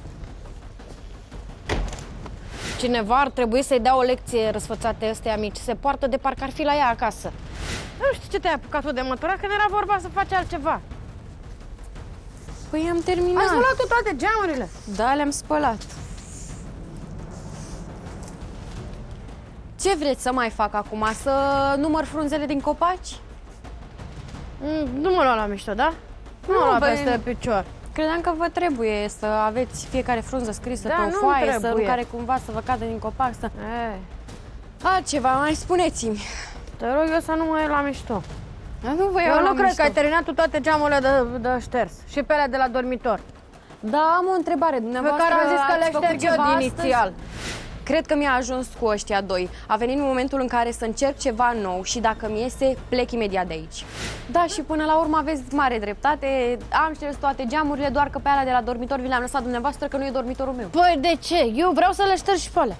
Cineva ar trebui să-i dea o lecție răsfățate astea mici. Se poartă de parcă ar fi la ea acasă. Nu știu ce te-ai apucat tu de măturat, când era vorba să faci altceva. Păi am terminat. Ai spălat tu toate geamurile? Da, le-am spălat. Ce vreți să mai fac acum? Să număr frunzele din copaci? Nu mă lua la mișto, da? Nu mă lua peste picior. Credeam că vă trebuie să aveți fiecare frunză scrisă Da, pe o nu foaie, trebuie. să nu care cumva să vă cadă din copac, să... Altceva, mai spuneți-mi. Te rog eu să nu mă iei la mișto. Nu vă iau Eu la nu cred mișto. că ai terminat tu toate geamurile de șters. Și pe alea de la dormitor. Da, am o întrebare. Pe Dumneavoastră care am zis că ați le făcut șterg ceva eu astăzi? inițial. Cred că mi-a ajuns cu ăștia 2. A venit momentul în care să încerc ceva nou și dacă mi iese, plec imediat de aici. Da, și până la urmă aveți mare dreptate. Am șters toate geamurile, doar că pe alea de la dormitor vi le-am lăsat dumneavoastră, că nu e dormitorul meu. Păi de ce? Eu vreau să le șterg și pe alea.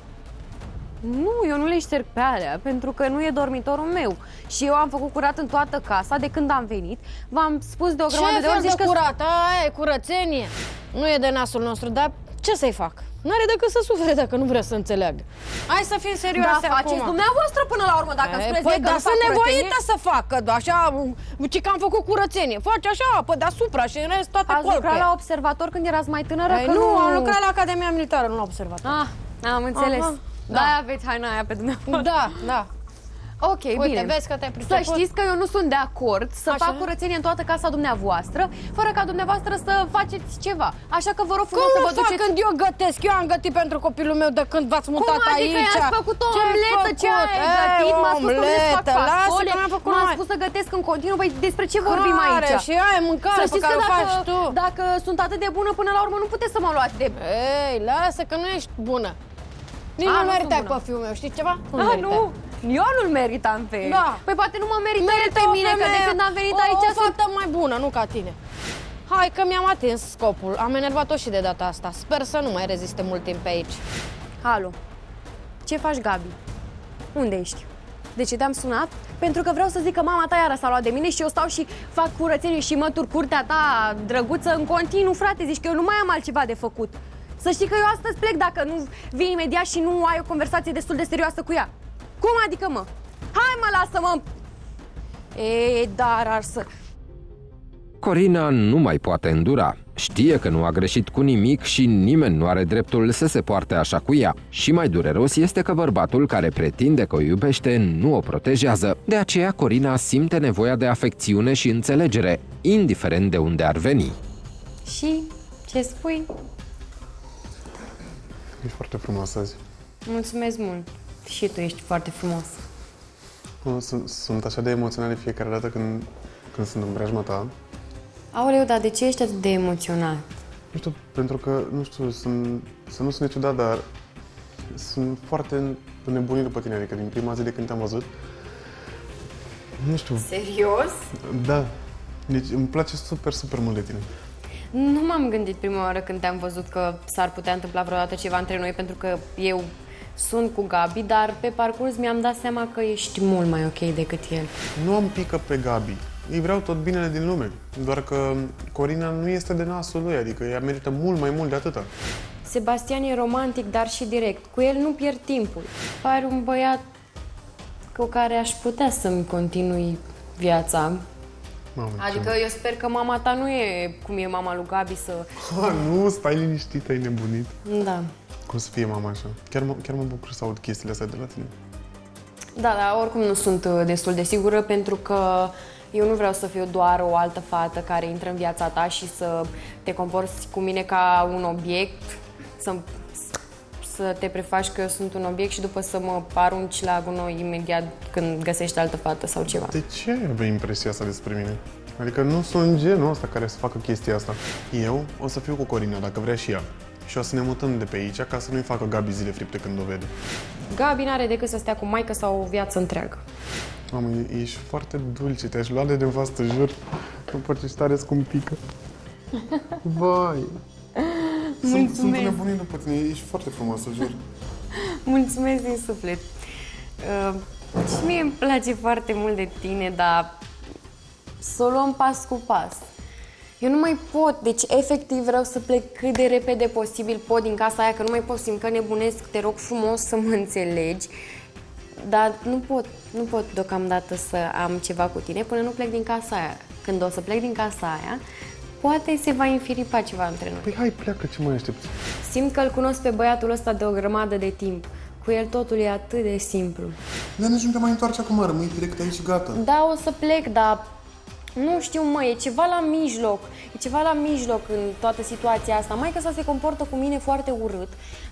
Nu, eu nu le șterg pe alea, pentru că nu e dormitorul meu. Și eu am făcut curat în toată casa de când am venit. V-am spus de o grămadă de ori, Ce zici fel de că... curat? Aia e curățenie. Nu e de nasul nostru, dar ce să-i fac? N-are decât să sufere dacă nu vrea să înțeleagă. Hai să fim serioase Da, faceți acum. dumneavoastră până la urmă, dacă îmi spuneți Păi că da, nu fac sunt nevoită curățenie. să facă, așa, ci că am făcut curățenie. Faci așa, pe deasupra și în rest toate Ați colpe. lucrat la observator când erați mai tânără? Păi Că nu, am lucrat la Academia Militară, nu la observator. Ah, am înțeles. Aha, Da, da. aveți haina aia pe dumneavoastră. Da, da. Ok, Uite, bine. vezi că te-ai Să priceput. știți că eu nu sunt de acord să Așa? fac curățenie în toată casa dumneavoastră, fără ca dumneavoastră să faceți ceva. Așa că vă rog frumos Cum să nu vă fac duceți... când eu gătesc? Eu am gătit pentru copilul meu de când v-ați mutat Cum adică aici. i-ați făcut o Ce-ai omletă? Ce ai făcut? gătit? M-a spus că nu fac omletă, lasă fasole, că n-am făcut m-a mai. spus să gătesc în continuu. Păi despre ce vorbim Care? aici? Și aia e mâncare Să pe știți care că o faci tu. dacă sunt atât de bună, până la urmă nu puteți să mă luați de... Ei, lasă că nu ești bună. Nici nu nu meritai sunt bună. pe fiul meu, știi ceva? Nu, eu nu-l meritam pe el. Da. Păi poate nu mă merită el pe o mine, că de femeie, când am venit o aici sunt... fată mai bună, nu ca tine. Hai că mi-am atins scopul. Am enervat-o și de data asta. Sper să nu mai reziste mult timp pe aici. Alo, ce faci, Gabi? Unde ești? De ce te-am sunat? Pentru că vreau să zic că mama ta iară s-a luat de mine și eu stau și fac curățenie și mătur curtea ta drăguță în continuu, frate. Zici că eu nu mai am altceva de făcut. Să știi că eu astăzi plec dacă nu vii imediat și nu ai o conversație destul de serioasă cu ea. Cum adică, mă? Hai, mă, lasă-mă! Dar ar să... Corina nu mai poate îndura Știe că nu a greșit cu nimic și nimeni nu are dreptul să se poarte așa cu ea. Și mai dureros este că bărbatul care pretinde că o iubește nu o protejează. De aceea Corina simte nevoia de afecțiune și înțelegere, indiferent de unde ar veni. Și ce spui? Ești foarte frumoasă azi. Mulțumesc mult. Și tu ești foarte frumos. Sunt așa de emoționat de fiecare dată când sunt în preajma ta. Aoleu, dar de ce ești atât de emoționat? Nu știu, pentru că, nu știu, să nu sune ciudat, dar sunt foarte înnebunit după tine, adică din prima zi de când te-am văzut. Nu știu. Serios? Da. Deci îmi place super, super mult de tine. Nu m-am gândit prima oară când te-am văzut că s-ar putea întâmpla vreodată ceva între noi, pentru că eu sunt cu Gabi, dar pe parcurs mi-am dat seama că ești mult mai ok decât el. Nu am pică pe Gabi. Îi vreau tot binele din lume. Doar că Corina nu este de nasul lui, adică ea merită mult mai mult de atâta. Sebastian e romantic, dar și direct. Cu el nu pierd timpul. Pare un băiat cu care aș putea să-mi continui viața. Mamă, adică eu sper că mama ta nu e cum e mama lui Gabi să... Nu, stai liniștită, ai nebunit. Da. Cum să fie mama așa? Chiar mă bucur să aud chestiile astea de la tine. Da, dar oricum nu sunt destul de sigură, pentru că eu nu vreau să fiu doar o altă fată care intră în viața ta și să te comporți cu mine ca un obiect, să te prefaci că eu sunt un obiect și după să mă arunci la gunoi imediat când găsești altă fată sau ceva. De ce aveai impresia asta despre mine? Adică nu sunt genul ăsta care să facă chestia asta. Eu o să fiu cu Corina, dacă vrea și ea. Și o să ne mutăm de pe aici ca să nu-i facă Gabi zile fripte când o vede. Gabi n-are decât să stea cu maică sau o viață întreagă. Mamă, ești foarte dulce, te-aș lua de nevastă, jur. După ce tare scumpică. Vai! Sunt nebunit după tine, ești foarte frumoasă, jur. Mulțumesc din suflet. Și mie îmi place foarte mult de tine, dar să o luăm pas cu pas. Eu nu mai pot, deci efectiv vreau să plec cât de repede posibil pot din casa aia, că nu mai pot, simt că nebunesc, te rog frumos să mă înțelegi. Dar nu pot deocamdată să am ceva cu tine până nu plec din casa aia. Când o să plec din casa aia, poate se va infiripa ceva între noi. Păi hai, pleacă, ce mai aștepți? Simt că îl cunosc pe băiatul ăsta de o grămadă de timp. Cu el totul e atât de simplu. Dar nici nu te mai întoarce acum, rămâi direct aici și gata. Da, o să plec, dar nu știu, mă, e ceva la mijloc. E ceva la mijloc în toată situația asta. Maică sa se comportă cu mine foarte urât.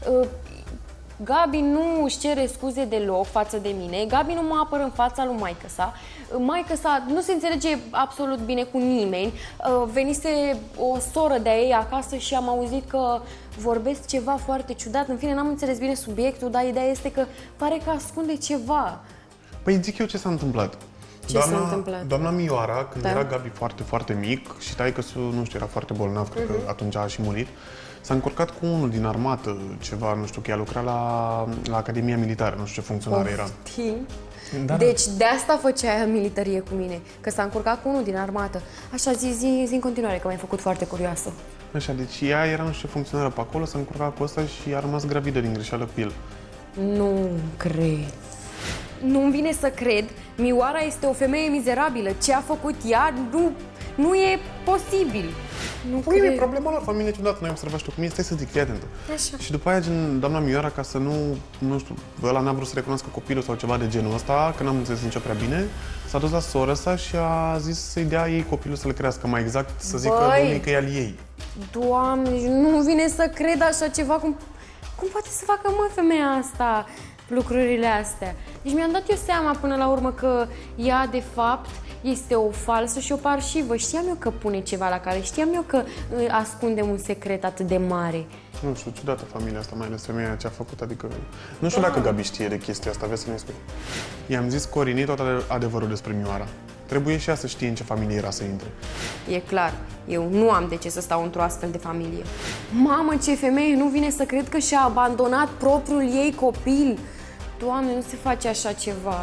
Gabi nu își cere scuze deloc față de mine. Gabi nu mă apără în fața lui maică sa. Maică sa nu se înțelege absolut bine cu nimeni. Venise o soră de-a ei acasă și am auzit că vorbesc ceva foarte ciudat. În fine, n-am înțeles bine subiectul, dar ideea este că pare că ascunde ceva. Păi zic eu ce s-a întâmplat. Ce s-a întâmplat? Doamna Mioara, când era Gabi foarte, foarte mic și taică-su, nu știu, era foarte bolnav, cred că atunci a și murit, s-a încurcat cu unul din armată, ceva, nu știu, că ea lucra la Academia Militară, nu știu ce funcționare era. Da. Deci de asta făcea aia militarie cu mine, că s-a încurcat cu unul din armată. Așa, zi în continuare, că m-ai făcut foarte curioasă. Așa, deci ea era, nu știu ce funcționară pe acolo, s-a încurcat cu ăsta și a rămas gravidă din greșeală cu el. Nu cred. Nu-mi vine să cred. Mioara este o femeie mizerabilă. Ce a făcut ea nu e posibil. Păi e problema la familie ciudată, n-ai observat, știu cum e, stai să zic, fii atentă. Așa. Și după aia, gen, doamna Mioara, ca să nu știu, ăla n-a vrut să recunoască copilul sau ceva de genul ăsta, că n-am înțeles nicio prea bine, s-a dus la sora sa și a zis să-i dea ei copilul să-l crească, mai exact să zică domnului că e al ei. Doamne, nu vine să cred așa ceva, cum poate să facă, mă, femeia asta lucrurile astea? Deci mi-am dat eu seama până la urmă că ea, de fapt, este o falsă și o parșivă. Știam eu că pune ceva la cale, știam eu că ascunde un secret atât de mare. Nu știu, ciudată familia asta, mai ales femeia ce a făcut, adică... Nu știu dacă Gabi știe de chestia asta, vezi să ne spui. I-am zis Corinei tot adevărul despre Mioara. Trebuie și ea să știe în ce familie era să intre. E clar, eu nu am de ce să stau într-o astfel de familie. Mamă, ce femeie, nu vine să cred că și-a abandonat propriul ei copil. Doamne, nu se face așa ceva.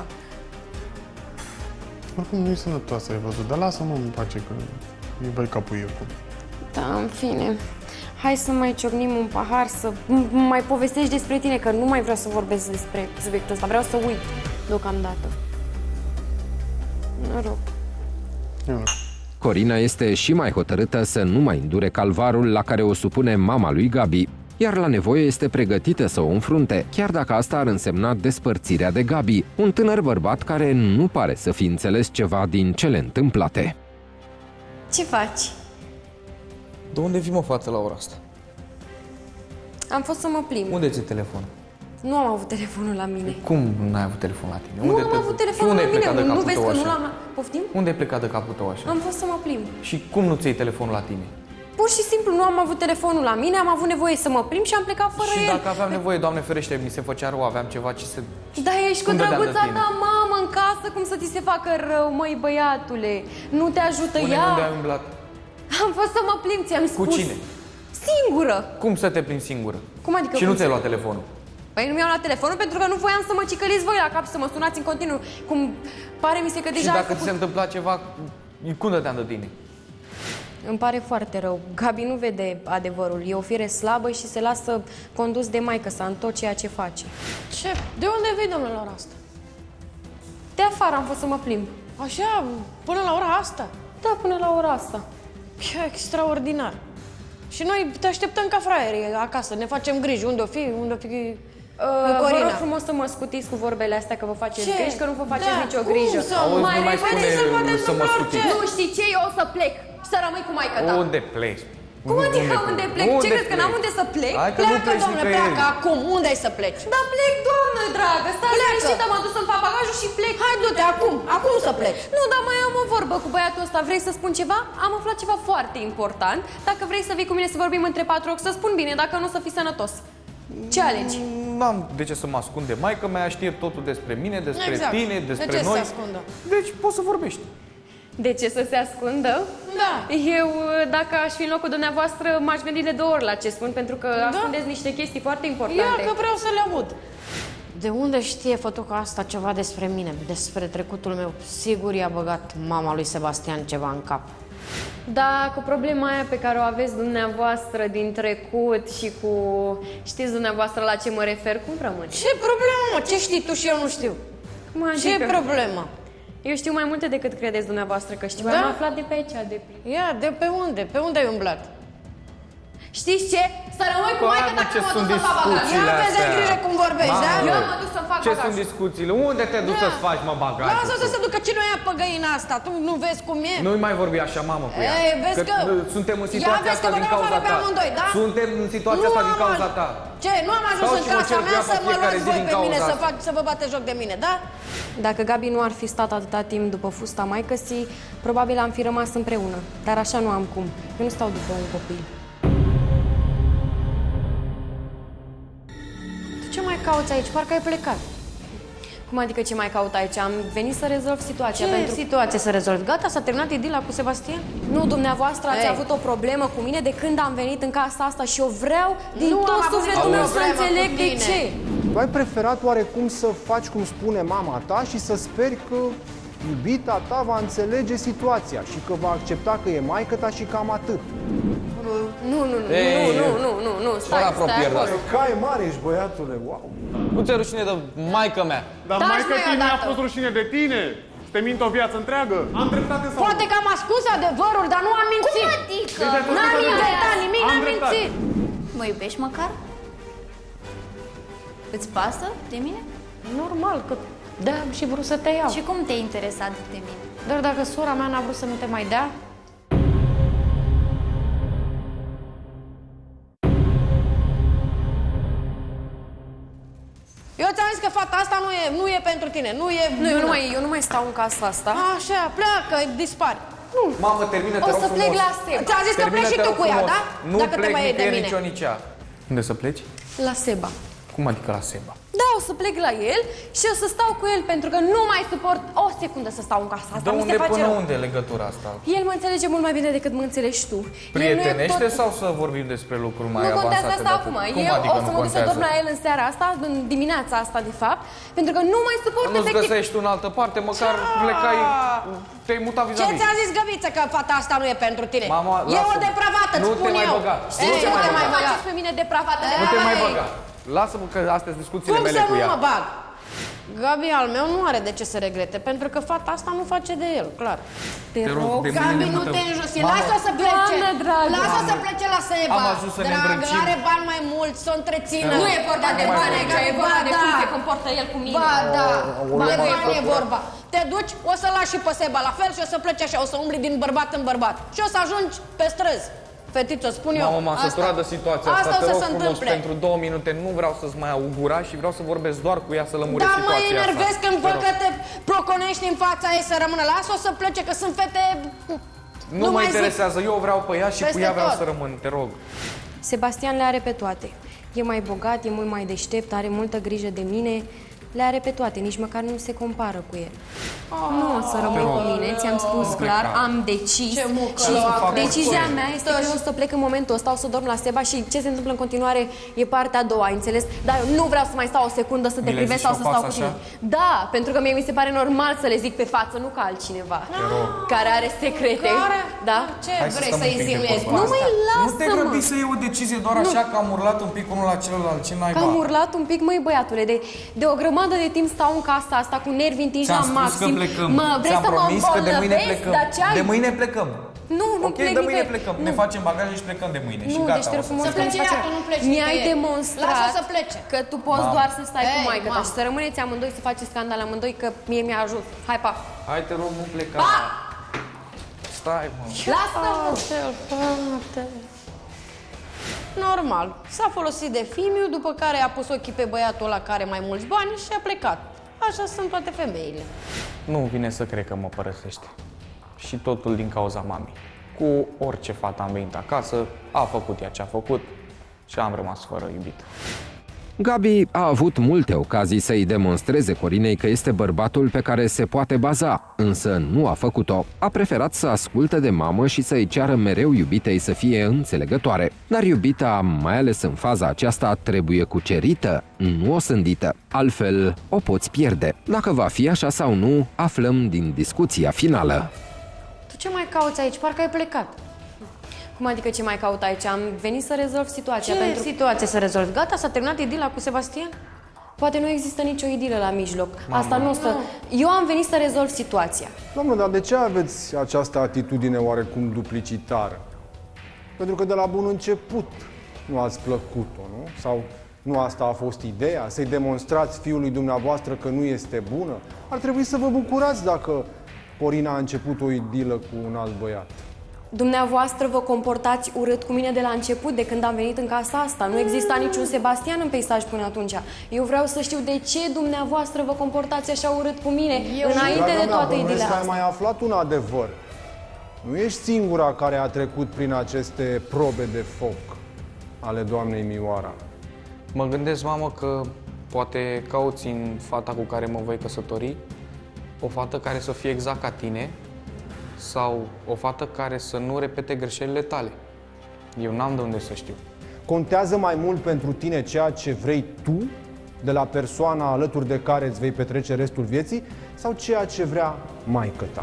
Oricum nu-i sănătoasă, ai văzut, dar lasă-mă în pace că îi vai capul eu. Da, în fine. Hai să mai ciocnim un pahar, să mai povestești despre tine, că nu mai vreau să vorbesc despre subiectul ăsta. Vreau să uit deocamdată. Noroc. Corina este și mai hotărâtă să nu mai îndure calvarul la care o supune mama lui Gabi, iar la nevoie este pregătită să o înfrunte, chiar dacă asta ar însemna despărțirea de Gabi, un tânăr bărbat care nu pare să fi înțeles ceva din cele întâmplate. Ce faci? De unde vii, mă, fată, la ora asta? Am fost să mă plimb. Unde ți-e telefonul? Nu am avut telefonul la mine. Cum n-ai avut telefon la tine? Nu am avut telefonul la mine. Nu vezi că nu l-am... Poftim? Unde ai plecat de capul tău așa? Am fost să mă plimb. Și cum nu ți-ai telefonul la tine? Pur și simplu nu am avut telefonul la mine, am avut nevoie să mă plimb și am plecat fără el. Și dacă aveam nevoie, Doamne ferește, mi se făcea rău, aveam ceva ce se... Da, ești cu drăguța ta mamă în casă, cum să ți se facă rău, măi băiatule. Nu te ajută ea? Unde ai umblat? Am fost să mă plimb, ți-am spus. Cu cine? Singură. Cum să te plimbi singură? Cum adică? Și nu ți-ai luat telefonul? Păi nu mi-am luat telefonul pentru că nu voiam să mă cicăliți voi la cap, să mă sunați în continuu. Cum pare mi se că deja... Și dacă ți se întâmpla ceva, cum dădeam de tine? Îmi pare foarte rău. Gabi nu vede adevărul. E o fire slabă și se lasă condus de maică-sa în tot ceea ce face. Ce? De unde vii, domnule, la ora asta? De afară am fost să mă plimb. Așa, până la ora asta? Da, până la ora asta. E extraordinar. Și noi te așteptăm ca fraieri acasă, ne facem griji. Unde o fi? Unde o fi? Vă rog frumos să mă scutiți cu vorbele astea că vă faceți griji, că nu vă faceți nicio grijă. Auzi, nu mai spune să mă scutiți. Nu știi ce? Eu o să plec și să rămâi cu maică ta. Unde pleci? Cum adică unde plec? Ce crezi, că n-am unde să plec? Pleacă, domnule, pleacă acum. Unde ai să pleci? Da, plec, doamnă dragă. Stați liniștită, m-am dus să-mi fac bagajul și plec. Hai, du-te, acum să pleci. Nu, dar mai am o vorbă cu băiatul ăsta. Vrei să spun ceva? Am aflat ceva foarte important. Dacă vrei să vii cu mine să vorbim între patru ochi, să spun bine, dacă nu, să fii sănătos. Ce alegi? N-am de ce să mă ascund de maică mea, știe totul despre mine, despre tine, despre de ce noi. să ascundă? Deci poți să vorbești. De ce să se ascundă? Da. Eu, dacă aș fi în locul dumneavoastră, m-aș gândi de 2 ori la ce spun, pentru că ascundeți niște chestii foarte importante. Ia că vreau să le aud. De unde știe fătuca asta ceva despre mine, despre trecutul meu? Sigur i-a băgat mama lui Sebastian ceva în cap. Da, cu problema aia pe care o aveți dumneavoastră din trecut și cu... Știți dumneavoastră la ce mă refer? Cum rămâne? Ce problemă, mă? Ce știi tu și eu nu știu? Ce problemă? Eu știu mai multe decât credeți dumneavoastră că știu. Da? Am aflat de pe aici, de pe... Ia, de pe unde? Pe unde ai umblat? Știți ce? Să rămâi cu maică dacă mă duc să fac bagaj. Ia vezi de grijă cum vorbești, da? Eu mă duc să-mi fac Ce bagaj. sunt discuțiile? Unde te duci să-ți faci, mă, bagajul? Lasă să se ducă cine o ia pe găina asta. Tu nu vezi cum e? Nu-i mai vorbi așa, mamă, cu ea. Ei, vezi că... Suntem în situația asta din cauza ta. Da? Suntem în situația asta din cauza ta. Ce? Nu am ajuns în casa mea să mă luați voi pe mine, să vă bate joc de mine, da? Dacă Gabi nu ar fi stat atâta timp după fusta maicăsii, probabil am fi rămas împreună. Dar așa nu am cum. Eu nu stau după un copil. Ce mai cauți aici? Parcă ai plecat. Cum adică ce mai caut aici? Am venit să rezolv situația. Ce situație să rezolvi? Gata, s-a terminat idila cu Sebastian? Nu, dumneavoastră ați avut o problemă cu mine de când am venit în casa asta și eu vreau din tot sufletul meu să înțeleg de ce. Tu ai preferat oarecum să faci cum spune mama ta și să speri că iubita ta va înțelege situația și că va accepta că e maică-ta și cam atât. Nu, stai acolo. Cai mare ești, băiatule, wow! Nu ți-e rușine de maică mea. Dar maică tine a fost rușine de tine. Să te mint o viață întreagă. Am dreptate sau Poate că am ascuns adevărul, dar nu am mințit. Cum adică? N-am inventat nimic, n-am mințit. Mă iubești măcar? Îți pasă de mine? Normal, că de-aia am și vrut să te iau. Și cum te-ai interesat de mine? Dar dacă sora mea n-a vrut să nu te mai dea? Eu ți-am zis că fata asta nu e pentru tine, nu e... Nu, eu nu mai stau în casa asta. Așa, pleacă, dispari. Mamă, termină, te O rog să plec frumos. la Seba. Ți-am zis că pleci și tu cu ea, da? Nu Dacă te plec mai iei de nicăieri, mine. nici eu, nici ea. Unde să pleci? La Seba. Cum adică la Seba? Da, o să plec la el și o să stau cu el pentru că nu mai suport o secundă să stau în casa asta. De Mi unde se face până rău. unde legătura asta? El mă înțelege mult mai bine decât mă înțelegi tu. Prietenește sau să vorbim despre lucruri mai nu avansate? contează asta acum. Cum Eu adică o să mă duc să dorm la el în seara asta, în dimineața asta, de fapt, pentru că nu mai suport Nu-ți efectiv. găsești tu în altă parte, măcar plecai, te-ai mutat Ce vis-a-vis. ți-a zis Găviță că fata asta nu e pentru tine? Mama, E o lasă-mă. depravată, îți Nu spun te mai eu. băga. Știi Nu ce te mă mai mai băga. faceți pe mine depravată? Nu te mai Ei. băga. Lasă-mă că astea sunt discuțiile Cum mele să cu nu ea. mă bag? Gabi al meu nu are de ce să regrete, pentru că fata asta nu face de el, clar. Te rog, Gabi, nu te înjosi, lasă-o să plece. Lasă-o să plece la Seba. Am ajuns să ne îmbrăcim. Are bani mai mulți, să o întrețină. Nu e vorba de bani, e vorba de cum se comportă el cu mine. Ba, da, de bani e vorba. Te duci, o să lași și pe Seba la fel și o să pleci așa, o să umbli din bărbat în bărbat. Și o să ajungi pe străzi. Fetiță, spun eu. Mamă, m-a săturat de situația asta. Asta o te să rog se frumos, întâmple. pentru 2 minute nu vreau să-ți mai aud gura și vreau să vorbesc doar cu ea să lămuresc Da, mă situația enervez asta. când văd că te proconești în fața ei să rămână. Lasă-o să plece, că sunt fete... Nu mă mai interesează, eu vreau pe ea și cu Peste ea vreau tot. să rămân, te rog. Sebastian le are pe toate. E mai bogat, e mult mai deștept, are multă grijă de mine. Le are pe toate, nici măcar nu se compară cu el. Nu o să rămâi cu mine, ți-am spus clar, am decis. Ce mucă și l-a decizia făcut. mea este că eu o să plec în momentul ăsta, o să dorm la Seba și ce se întâmplă în continuare e partea a doua, ai înțeles? Dar eu nu vreau să mai stau o secundă să te Mi le privesc zici sau pe să stau față cu tine. așa? Da, pentru că mie mi se pare normal să le zic pe față, nu ca altcineva. Care are secrete. Care? Da? Ce Hai să vrei stăm să un pic de insinuezi cu vorbă. Nu asta? mai Nu te lasă-mă! grăbi să iei o decizie doar așa că am urlat un pic unul la celălalt, ce naiba? Că am urlat un pic, măi băiatule, de o grămadă de timp stau în casa asta cu nervi întinși la Ți-am spus maxim. că plecăm. Mă, vrei Ți-am să mă promis că de mâine îmbolnăvesc? plecăm. Dar ce ai? De mâine plecăm. Nu Ok, plec de mâine nicăieri. plecăm. Nu. Ne facem bagaje și plecăm de mâine. Și Nu, gata. deci te rog o să- frumos Să că plece îmi face- ea, tu nu pleci Mi-ai nicăieri. demonstrat Lasă-o să plece. că tu poți doar să stai cu Ei, maică ta mamă. și să rămâneți amândoi să faceți scandal amândoi, că mie mi-a ajuns. Hai, pa! Hai, te rog, nu pleca. Stai, mă. Lasă-mă! Normal. S-a folosit de Fimiu, după care a pus ochii pe băiatul ăla care are mai mulți bani și a plecat. Așa sunt toate femeile. Nu vine să cred că mă părăsește. Și totul din cauza mamei. Cu orice fată am venit acasă, a făcut ea ce a făcut și am rămas fără iubit. Gabi a avut multe ocazii să-i demonstreze Corinei că este bărbatul pe care se poate baza, însă nu a făcut-o. A preferat să asculte de mamă și să-i ceară mereu iubitei să fie înțelegătoare. Dar iubita, mai ales în faza aceasta, trebuie cucerită, nu osândită. Altfel, o poți pierde. Dacă va fi așa sau nu, aflăm din discuția finală. Tu ce mai cauți aici? Parcă ai plecat. Cum adică ce mai caut aici? Am venit să rezolv situația. Ce pentru situație să rezolvi? Gata, s-a terminat idila cu Sebastian? Poate nu există nicio idilă la mijloc. Asta nu o să... Eu am venit să rezolv situația. Doamnă, dar de ce aveți această atitudine oarecum duplicitară? Pentru că de la bun început nu ați plăcut-o, nu? Sau nu asta a fost ideea? Să-i demonstrați fiului dumneavoastră că nu este bună? Ar trebui să vă bucurați dacă Corina a început o idilă cu un alt băiat. Dumneavoastră vă comportați urât cu mine de la început, de când am venit în casa asta. Nu exista niciun Sebastian în peisaj până atunci. Eu vreau să știu de ce dumneavoastră vă comportați așa urât cu mine, înainte de toată bănuiesc idilea că ai asta. mai aflat un adevăr. Nu ești singura care a trecut prin aceste probe de foc ale doamnei Mioara. Mă gândesc, mamă, că poate cauți în fata cu care mă voi căsători o fată care să fie exact ca tine sau o fată care să nu repete greșelile tale. Eu n-am de unde să știu. Contează mai mult pentru tine ceea ce vrei tu de la persoana alături de care îți vei petrece restul vieții sau ceea ce vrea maică-ta?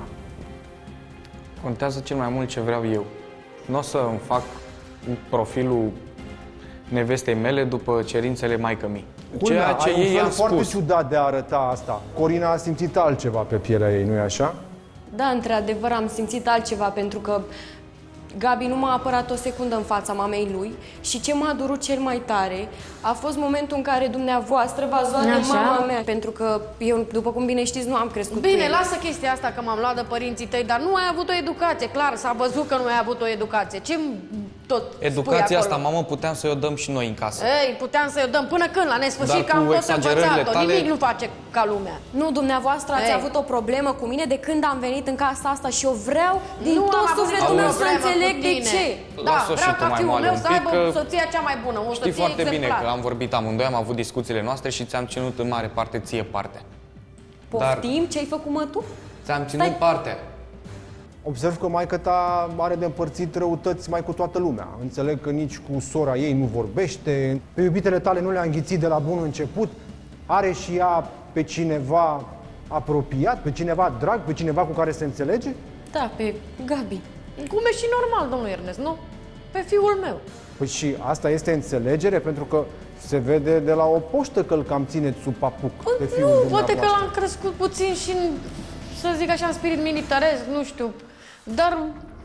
Contează cel mai mult ce vreau eu. Nu o să îmi fac profilul nevestei mele după cerințele maică-mii. Ceea ce ai un ei fel am foarte spus. ciudat de a arăta asta. Corina a simțit altceva pe pielea ei, nu-i așa? Da, într-adevăr am simțit altceva, pentru că Gabi nu m-a apărat o secundă în fața mamei lui și ce m-a durut cel mai tare a fost momentul în care dumneavoastră v-ați luat de Așa? mama mea. Pentru că eu, după cum bine știți, nu am crescut cu Bine, el. lasă chestia asta că m-am luat de părinții tăi, dar nu ai avut o educație. Clar, s-a văzut că nu ai avut o educație. Ce tot Educația spui asta, acolo? mamă, puteam să o dăm și noi în casă. Ei, puteam să-i dăm până când? La nesfârșit, Dar că am cu tot exagerările învățat-o. tale- Nimic nu face ca lumea. Nu, dumneavoastră ați Ei. avut o problemă cu mine de când am venit în casa asta și eu vreau din Nu am tot avut sufletul nicio meu să problemă înțeleg cu de tine. ce. Da, Lasă-o și vreau tu ca mai fiul moale meu un să pic, aibă că soția cea mai bună, o Știi soție foarte bine exemplară. că am vorbit amândoi, am avut discuțiile noastre și ți-am ținut în mare parte ție parte. Poftim? Ce-ai făcut, mă, tu? Ți-am ținut parte. Observ că maică-ta are de împărțit răutăți mai cu toată lumea. Înțeleg că nici cu sora ei nu vorbește, pe iubitele tale nu le-a înghițit de la bun început. Are și ea pe cineva apropiat, pe cineva drag, pe cineva cu care se înțelege? Da, pe Gabi. Cum e și normal, domnul Ernest, nu? Pe fiul meu. Păi și asta este înțelegere? Pentru că se vede de la o poștă că îl cam țineți sub papuc pe fiul Nu, poate dumneavoastră. că l-am crescut puțin și, să zic așa, în spirit militaresc, nu știu. Dar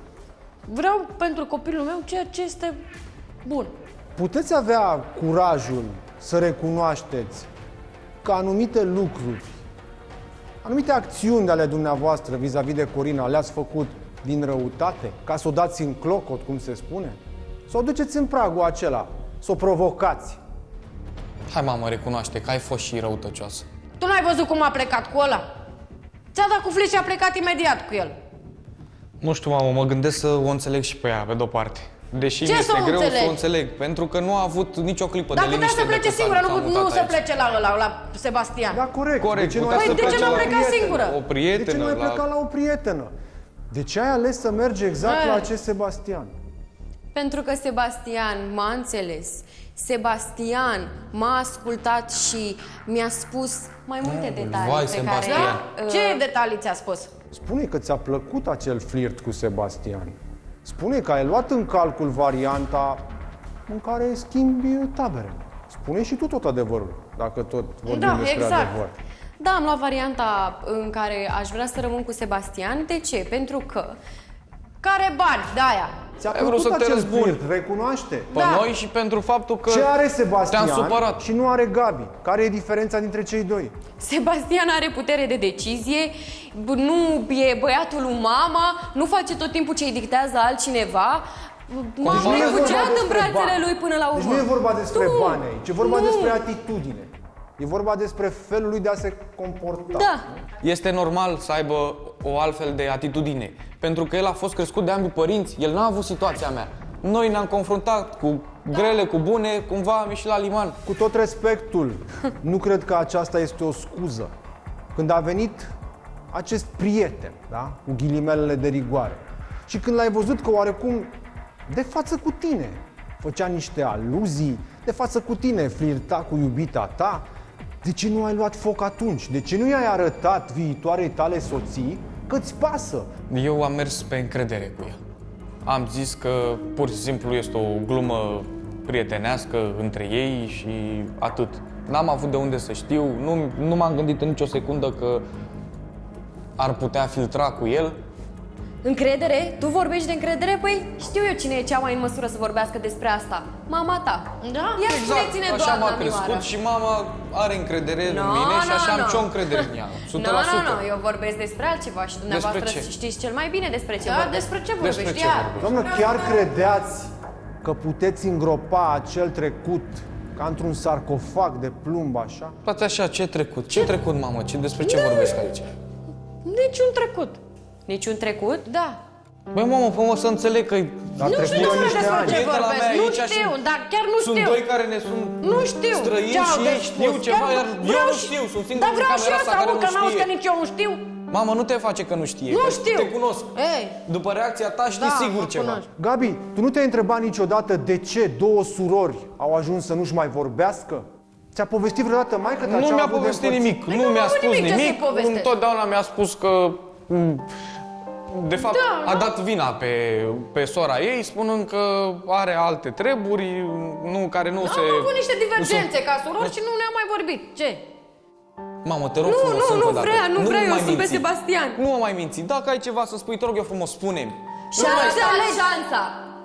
vreau pentru copilul meu ceea ce este bun. Puteți avea curajul să recunoașteți că anumite lucruri, anumite acțiuni ale dumneavoastră vis-a-vis de Corina le-ați făcut din răutate, ca să o dați în clocot, cum se spune? Sau duceți în pragul acela, să o provocați? Hai, mamă, recunoaște că ai fost și răutăcioasă. Tu n-ai văzut cum a plecat cu ăla? Ți-a dat cu flic și a plecat imediat cu el. Nu știu, mamă, mă gândesc să o înțeleg și pe ea, pe de-o parte. Deși Ce este să o greu să înțelegi? o înțeleg, pentru că nu a avut nicio clipă Dar de putea liniște. să plece de când singură, s-a nu mutat să aici. plece la Sebastian. Da, corect. Corect, De ce nu putea ai să Păi de ce plece nu la pleca singură? o prietenă. De ce nu ai plecat la o prietenă? De ce ai ales să mergi exact la acest Sebastian? Pentru că Sebastian m-a înțeles. Sebastian m-a ascultat și mi-a spus mai multe detalii vai, pe Sebastian. care... Ce detalii ți-a spus? Spune că ți-a plăcut acel flirt cu Sebastian. Spune că ai luat în calcul varianta în care schimbi taberele. Spune și tu tot adevărul, dacă tot vorbim despre exact. adevăr. Da, am luat varianta în care aș vrea să rămân cu Sebastian. De ce? Pentru că... Care bani de aia? Ți-a Ai vrut plăcut să te acel răzbuni. flirt, recunoaște. Pe noi și pentru faptul că Ce are Sebastian te-am supărat. și nu are Gabi? Care e diferența dintre cei doi? Sebastian are putere de decizie, nu e băiatul lui mama, nu face tot timpul ce îi dictează altcineva. M-am Deci nu e vorba refugiat în despre brațele bani. lui până la urmă. Deci nu e vorba despre Nu, bani aici, e vorba nu. despre atitudine. E vorba despre felul lui de a se comporta. Da. este normal să aibă o altfel de atitudine. Pentru că el a fost crescut de ambii părinți, el n-a avut situația mea. Noi ne-am confruntat cu grele, cu bune, cumva am ieșit la liman. Cu tot respectul, nu cred că aceasta este o scuză. Când a venit acest prieten, da? Cu ghilimelele de rigoare, și când l-ai văzut că oarecum de față cu tine făcea niște aluzii, de față cu tine flirta cu iubita ta, de ce nu ai luat foc atunci? De ce nu i-ai arătat viitoarei tale soții că-ți pasă? Eu am mers pe încredere cu ea. Am zis că pur și simplu este o glumă prietenească între ei și atât. N-am avut de unde să știu, nu m-am gândit în nicio secundă că ar putea filtra cu el. Încredere? Tu vorbești de încredere? Păi știu eu cine e cea mai în măsură să vorbească despre asta. Mama ta. Da? Ia Exact, spuneți-ne, așa doamna m-a crescut Mioara. și mama are încredere în mine și așa am și o încredere în ea, 100%. Nu, eu vorbesc despre altceva și dumneavoastră Despre ce? știți cel mai bine despre ce Da, vorbesc. despre ce Despre vorbești? ce Ia. vorbești? Doamnă, chiar credeați că puteți îngropa acel trecut ca într-un sarcofag de plumb așa? Stați așa, ce trecut? Ce trecut, mamă? Despre ce vorbesc aici? Niciun trecut. Niciun trecut? Da. Băi, mamă, fă-mă să înțeleg că Dar Nu știu trecut despre niște ce ani. Prietena vorbesc. mea Nu aici și știu, dar chiar nu sunt știu. doi care ne sunt Nu știu. străini Ce-au și de ei știu spus? ceva, Chiar iar eu vreau nu și- știu, sunt Dar singurul în vreau și camera eu asta să care aud nu că n-auzi că știe. nici eu nu știu. Mamă, nu te face că nu știe, Nu că știu. te cunosc. Ei. După reacția ta știi Da, sigur mă ceva. cunoști. Gabi, tu nu te-ai întrebat niciodată de ce două surori au ajuns să nu-și mai vorbească? Ți-a povestit vreodată maică ta Nu ce a mi-a avut de povestit împărțit? nimic, nu nu mi-a am avut spus nimic ce să-i nimic. povestesc. Întotdeauna mi-a spus că de fapt a dat vina pe sora ei, spunând că are alte treburi, care nu se... Am avut niște divergențe nu ca surori și nu ne-am mai vorbit. Ce? Mamă, te rog Nu, frumos, nu, încă nu o dată. vrea, nu vrea, eu mai sunt pe minți. Sebastian. Nu mă mai minți. Dacă ai ceva să spui, te rog eu frumos, spune-mi. Șansa!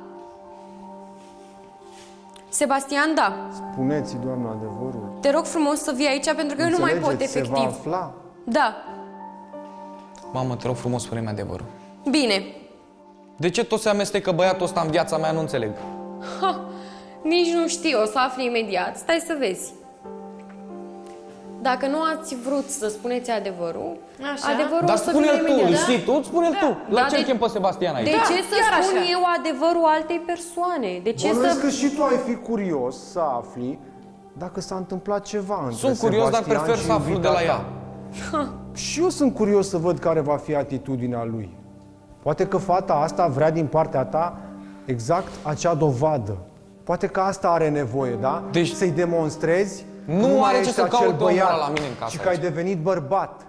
Sebastian, da. Spuneți, doamnă, adevărul. Te rog frumos să vii aici pentru că eu nu mai pot Înțelegeți? Se va efectiv. afla. Da. Mamă, te rog frumos, spune-mi adevărul. Bine. De ce tot se amestecă băiatul ăsta în viața mea, nu înțeleg. Ha, nici nu știu, o să afli imediat. Stai să vezi. Dacă nu ați vrut să spuneți adevărul, Așa. adevărul Dar o să spune-l vină tu, îl imediat. știi tu? Spune-l tu. La Da, ce-l de- chem pe Sebastian aici? De ce să chiar spun așa. eu adevărul altei persoane? De ce Bănuiesc să... că și tu ai fi curios să afli dacă s-a întâmplat ceva între Sunt curios, dar Sebastian prefer și să aflu iubita de la ta. ea. Și eu sunt curios să văd care va fi atitudinea lui. Poate că fata asta vrea din partea ta exact acea dovadă. Poate că asta are nevoie, da? Deci- Să-i demonstrezi Nu că mai are ce ești să acel caute omul ăla băiat la mine în casă și că ai aici. devenit bărbat.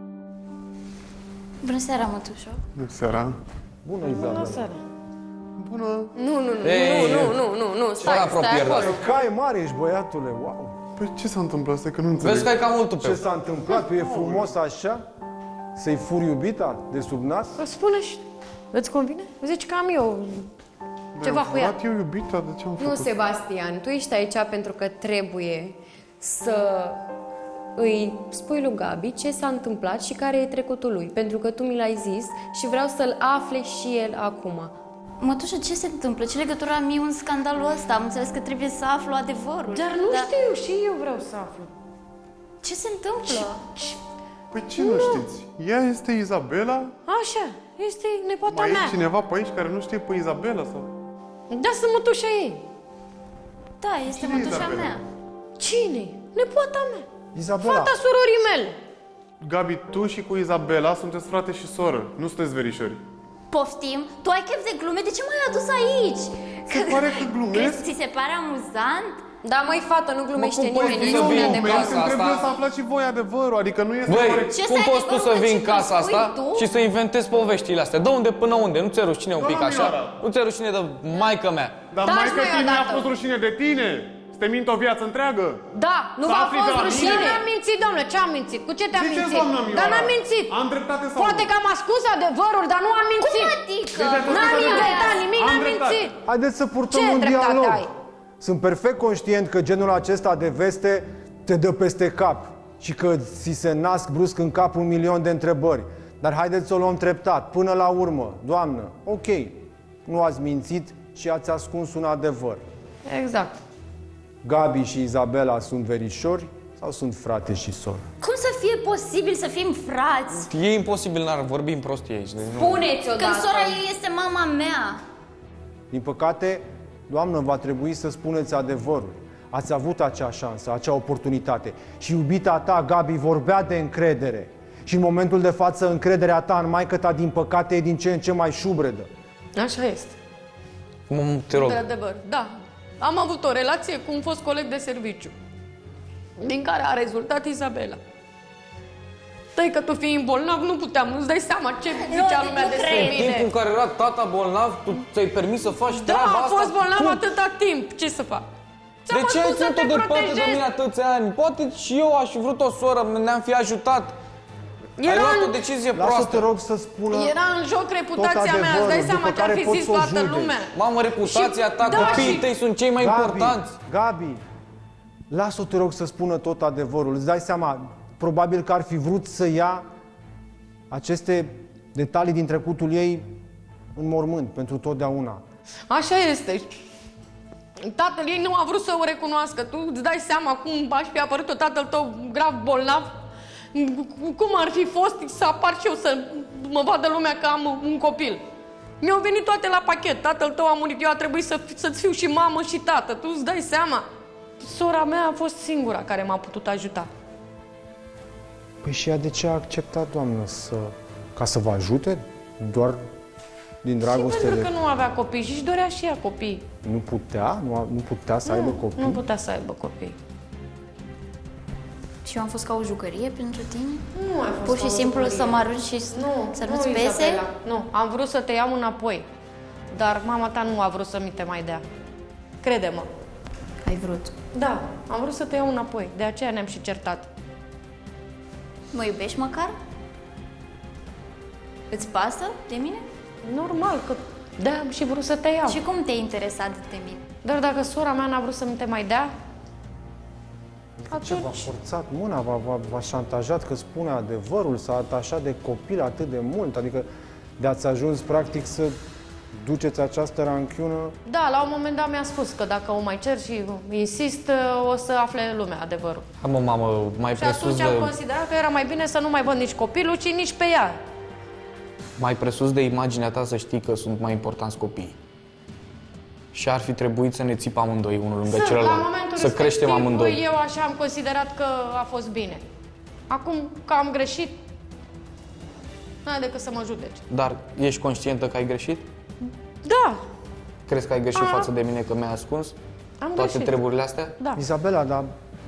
Bună seara, mătușo. Bună seara. Bună, Izabela. Bună seara. Bună! Nu, stai acolo. Cai mare ești, băiatule, wow! Păi ce s-a întâmplat? Stai că nu înțeleg. Vezi că ai cam mult tupeu. Ce s-a întâmplat? E frumos așa? Să-i furi iubita de sub nas? Spune și, îți convine? Zici că am eu ceva cu ea. Eu iubita, de ce am Nu, făcut? Sebastian, tu ești aici pentru că trebuie să îi spui lui Gabi ce s-a întâmplat și care e trecutul lui. Pentru că tu mi l-ai zis și vreau să-l afle și el acum. Mătușă, ce se întâmplă? Ce legătură am eu în scandalul ăsta? Am înțeles că trebuie să aflu adevărul. Dar nu știu, și eu vreau să aflu. Ce se întâmplă? Păi ce nu știți? Ea este Izabela? Așa, este nepoata Mai mea. e cineva pe aici care nu știe pe Izabela? Sau? Da, sunt mătușa ei. Da, este Cine e mătușa Izabela? mea. Cine? Nepoata mea. Izabela, Fata surorii mele. Gabi, tu și cu Izabela sunteți frate și soră. Nu sunteți verișori. Poftim? Tu ai chef de glume? De ce m-ai adus aici? Se pare că glumesc? Ți se pare amuzant? Da, măi, fată, nu glumește cum poți nimeni, să nu vii spune în de casa bază. Trebuie asta? să aflați și voi adevărul, adică nu este Băi, corect. Ce cum să poți tu să adevărul vii în ce casa spui asta tu? și să inventezi poveștile astea? De unde până unde? Nu ți-e rușine un pic Doamna așa? Mioara. Nu ți-e rușine de maică mea? Dar Taci, maică măi, tine a odată. fost rușine de tine? Să te mint o viață întreagă? Da, nu Să v-a afli de fost la mine? rușine. N-am mințit, domnule, ce am mințit? Cu ce te-am Ziceți, mințit? doamna Mioara. Dar n-am mințit. Am dreptate sau Poate nu? că am ascuns adevărul, dar nu am mințit. Cum adică? N-am inventat nimic, Am n-am dreptate. mințit. haideți să purtăm Ce un dreptate dialog. ai? Sunt perfect conștient că genul acesta de veste te dă peste cap și că ți se nasc brusc în cap 1.000.000 de întrebări. Dar haideți să o luăm treptat. Până la urmă, doamnă, ok, nu ați mințit și ați ascuns un adevăr. Exact. Gabi și Izabela sunt verișori sau sunt frate și soră? Cum să fie posibil să fim frați? E imposibil, n-ar vorbim prostie aici. Deci nu. Puneți odată. Când sora ei este mama mea. Din păcate, doamnă, va trebui să spuneți adevărul. Ați avut acea șansă, acea oportunitate. Și iubita ta, Gabi, vorbea de încredere. Și în momentul de față, încrederea ta în maică ta, din păcate, e din ce în ce mai șubredă. Așa este. Te rog. Într-adevăr, da. Am avut o relație cu un fost coleg de serviciu, din care a rezultat Izabela. Tăi că tu fiind bolnav, nu puteam, nu-ți dai seama ce zicea nu lumea despre cred. În timpul în mine. care era tata bolnav, tu ți-ai permis să faci Da, treaba a asta? fost bolnav Cum? atâta timp, ce să fac? De ce ai spus să ținut-o te departe de protejezi. mine atâția ani? Poate și eu aș fi vrut o soră, ne-am fi ajutat. Ai Era luat o în, decizie Lasă-te proastă. rog să spună era în joc reputația mea, îți dai adevărul, seama după ce ar care fi poți zis să o toată judeci. lumea. Mamă, reputația Și- ta, da, copiii și- tăi sunt cei mai importanți. Gabi, lasă-o, te rog, să spună tot adevărul. Îți dai seama, probabil că ar fi vrut să ia aceste detalii din trecutul ei în mormânt, pentru totdeauna. Așa este. Tatăl ei nu a vrut să o recunoască. Tu îți dai seama cum aș fi apărut tatăl tău grav bolnav? Cum ar fi fost să apar și eu să mă vadă lumea că am un copil? Mi-au venit toate la pachet. Tatăl tău a murit, eu a trebuit să-ți fiu și mamă și tată. Tu îți dai seama? Sora mea a fost singura care m-a putut ajuta. Păi și ea de ce a acceptat, doamnă, ca să vă ajute? Doar din dragoste Pentru de... că nu avea copii și își dorea și ea copii. Nu putea? Nu putea să aibă copii? Nu putea să aibă copii. Și eu am fost ca o jucărie pentru tine? Nu ai fost Pur ca și o simplu jucărie. să mă arunci și să nu-ți pese? Izabela, nu, am vrut să te iau înapoi. Dar mama ta nu a vrut să mi te mai dea. Crede-mă. Ai vrut. Da, am vrut să te iau înapoi. De aceea ne-am și certat. Mă iubești măcar? Îți pasă de mine? Normal că da, am și vrut să te iau. Și cum te-ai interesat de mine? Dar dacă sora mea n-a vrut să mi te mai dea, Ce v-a forțat mâna, v-a șantajat că spune adevărul, s-a atașat de copil atât de mult, adică de-ați ajuns practic să duceți această ranchiună. da, la un moment dat mi-a spus că dacă o mai cer și insist, o să afle lumea adevărul. Hai mă, mamă, mai Și presus atunci am de... considerat că era mai bine să nu mai văd nici copilul, ci nici pe ea. Mai presus de imaginea ta să știi că sunt mai importanți copiii. Și ar fi trebuit să ne țip amândoi unul lângă La celălalt. momentul Să creștem respectiv, amândoi. eu așa am considerat că a fost bine. Acum că am greșit, n-ai decât să mă judeci. Dar ești conștientă că ai greșit? Da, Crezi că ai greșit față de mine că mi-ai ascuns am toate greșit. treburile astea? Da. Izabela, dar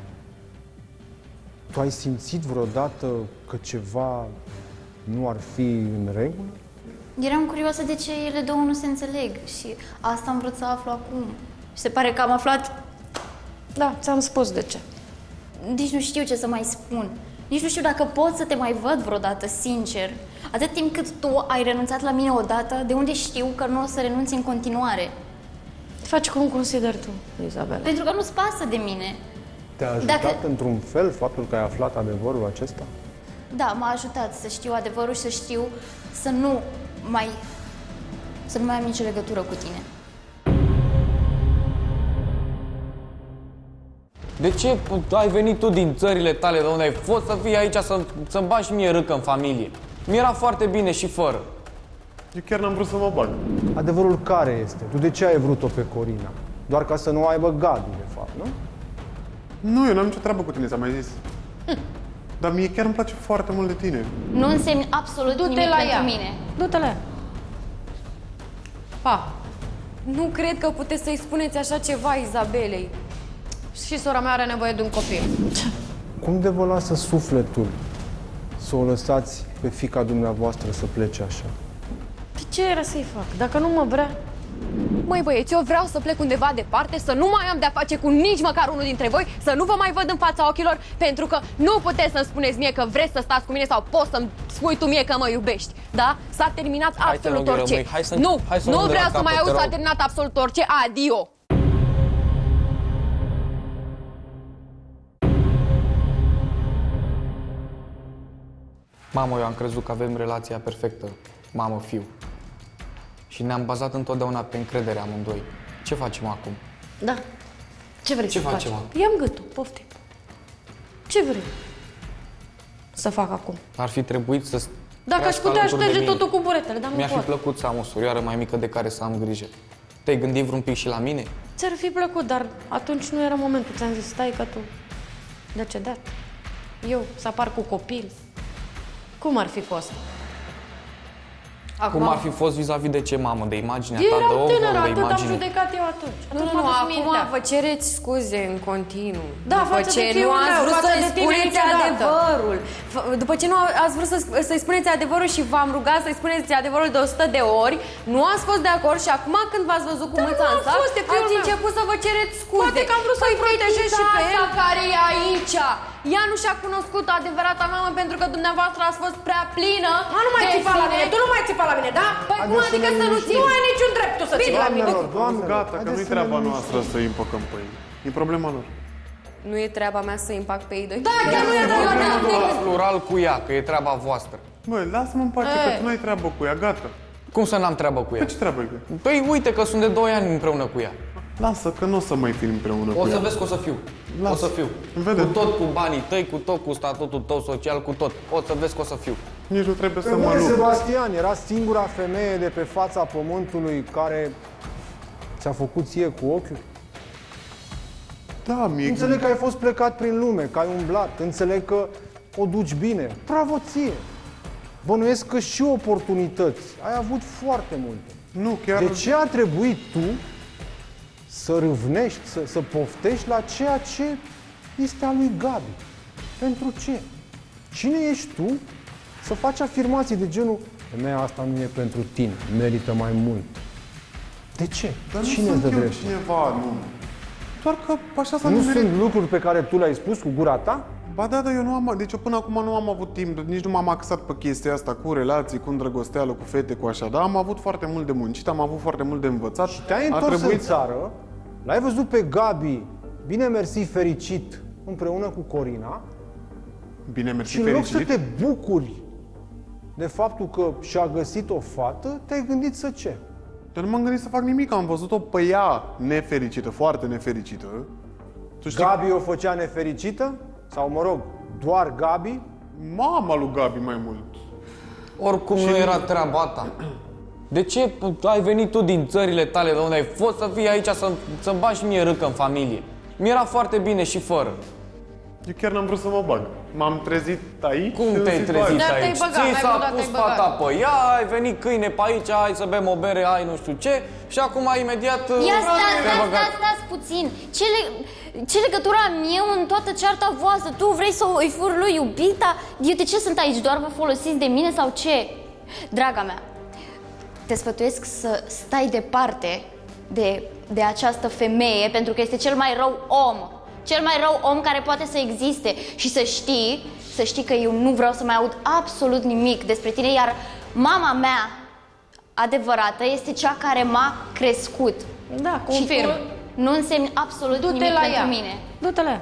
tu ai simțit vreodată că ceva nu ar fi în regulă? Eram curioasă de ce ele două nu se înțeleg și asta am vrut să aflu acum. Și se pare că am aflat... Da, ți-am spus de ce. Nici nu știu ce să mai spun. Nici nu știu dacă pot să te mai văd vreodată, sincer. Atât timp cât tu ai renunțat la mine odată, de unde știu că nu o să renunți în continuare? Faci cum consideri tu, Izabela. Pentru că nu-ți pasă de mine. Te-a ajutat într-un fel faptul că ai aflat adevărul acesta? Da, m-a ajutat să știu adevărul și să știu să nu mai am nicio legătură cu tine. De ce ai venit tu din țările tale de unde ai fost să fii aici să-mi bagi mie râcă în familie? Mi-era foarte bine și fără. Eu chiar n-am vrut să mă bag. Adevărul care este? Tu de ce ai vrut-o pe Corina? Doar ca să nu aibă Gabi, de fapt, nu? Nu, eu n-am nicio treabă cu tine, ți-am mai zis. Dar mie chiar îmi place foarte mult de tine. Nu însemni absolut nimic pentru mine. Du-te la ea. Pa. Nu cred că puteți să-i spuneți așa ceva Izabelei. Și sora mea are nevoie de un copil. Cum de vă lasă sufletul să o lăsați pe fiica dumneavoastră să plece așa? De ce era să-i fac? Dacă nu mă vrea... Măi băieți, eu vreau să plec undeva departe, să nu mai am de-a face cu nici măcar unul dintre voi, să nu vă mai văd în fața ochilor, pentru că nu puteți să-mi spuneți mie că vreți să stați cu mine sau poți să-mi spui tu mie că mă iubești, da? S-a terminat absolut orice. Nu vreau să mai aud, s-a terminat absolut orice, adio! Mamă, eu am crezut că avem relația perfectă, mamă-fiu. Și ne-am bazat întotdeauna pe încredere amândoi. Ce facem acum? Da. Ce vrei Ce să facem faci? acum? Ia-mi gâtul, poftim. Ce vrei să fac acum? Ar fi trebuit să... Dacă aș putea șterge totul cu buretele, dar nu Mi-ar fi pot. plăcut să am o surioară mai mică de care să am grijă. Te-ai gândit vreun pic și la mine? Ți-ar fi plăcut, dar atunci nu era momentul. Ți-am zis, stai că tu decedat. Eu să apar cu copil. Cum ar fi fost? Cum ar fi fost vis-a-vis de ce, mamă? De imaginea ta, de Eram omul, tânără, de atât am imagine? judecat eu atunci. Nu, acum vă cereți scuze în continuu. Da, după față ce de fiul nu ați meu, vrut față să-i de tine spuneți niciodată. adevărul. După ce nu ați vrut să-i spuneți adevărul și v-am rugat să-i spuneți adevărul de 100 de ori, nu ați fost de acord și acum când v-ați văzut cu mâța în sac, ați început să vă cereți scuze. Poate că am vrut să-i protejez și pe el. Care e aici, ea nu și-a cunoscut adevărata mamă pentru că dumneavoastră ați fost prea plină. Nu mai țipa la mine, tu nu mai țipa la mine, da? Păi cum adică să nu țipi? Nu ai niciun drept tu să țipi la mine. Doamne, gata, că nu-i treaba noastră să îi împăcăm pe ei. E problema lor. Nu e treaba mea să impact pe ei doi. Da, chiar nu e treaba mea. Plural cu ea, că e treaba voastră. Băi, lasă-mă în pace că tu n-ai treabă cu ea, gata. Cum să n-am treabă cu ea? Pe ce treabă e cu ea? Păi uite că sunt de 2 ani împreună cu ea. Lasă că nu o să mai fim împreună O cu să ea. vezi că o să fiu. Lasă. O să fiu. Vedem. Cu tot cu banii tăi, cu tot cu statutul tău social, cu tot. O să vezi că o să fiu. Nici nu trebuie să Pe mă bune, lupt. Sebastian, era singura femeie de pe fața pământului care ți-a făcut ție cu ochiul? Da, mie... Înțeleg că ai fost plecat prin lume, că ai umblat, înțeleg că o duci bine. Bravo ție! Bănuiesc că și oportunități ai avut foarte multe. Nu, chiar... De ce a trebuit tu să râvnești, să poftești la ceea ce este a lui Gabi? Pentru ce? Cine ești tu să faci afirmații de genul femeia asta nu e pentru tine, merită mai mult? De ce? Dar nu Cine îți sunt dă eu dreptul? cineva, nu. Doar că așa s-a Nu nimerit. sunt lucruri pe care tu le-ai spus cu gura ta? Ba da, dar eu nu am... Deci eu până acum nu am avut timp, nici nu m-am axat pe chestia asta cu relații, cu îndrăgosteală, cu fete, cu așa. Dar am avut foarte mult de muncit, am avut foarte mult de învățat. Te-ai întors în țară, l-ai văzut pe Gabi, bine mersi, fericit, împreună cu Corina. Bine, mersi, Și în loc să fericit. te bucuri de faptul că și-a găsit o fată, te-ai gândit să ce? Dar nu m-am gândit să fac nimic, am văzut-o pe ea nefericită, foarte nefericită. Tu știi, Gabi o făcea nefericită? Sau, mă rog, doar Gabi? mama lui Gabi mai mult. Oricum nu era treaba ta. De ce ai venit tu din țările tale de unde ai fost să fii aici să-mi bagi mie râcă în familie? Mi-era foarte bine și fără. Eu chiar n-am vrut să mă bag. M-am trezit aici. Cum și te-ai am zis, trezit "Hai." Dar te-ai aici? băgat, Ți mai s-a băgat, pus te-ai băgat. fata pe ea, ai venit câine pe aici, hai să bem o bere, hai nu știu ce. Și acum imediat Ia te-ai băgat. stați puțin. Ce legătură am eu în toată cearta voastră? Tu vrei să îi furi lui iubita? Eu de ce sunt aici? Doar vă folosiți de mine sau ce? Draga mea, te sfătuiesc să stai departe de această femeie, pentru că este cel mai rău om. Cel mai rău om care poate să existe. Și să știi că eu nu vreau să mai aud absolut nimic despre tine, iar mama mea adevărată este cea care m-a crescut. Da, confirm. Și tu nu însemni absolut nimic pentru mine. Du-te la ea.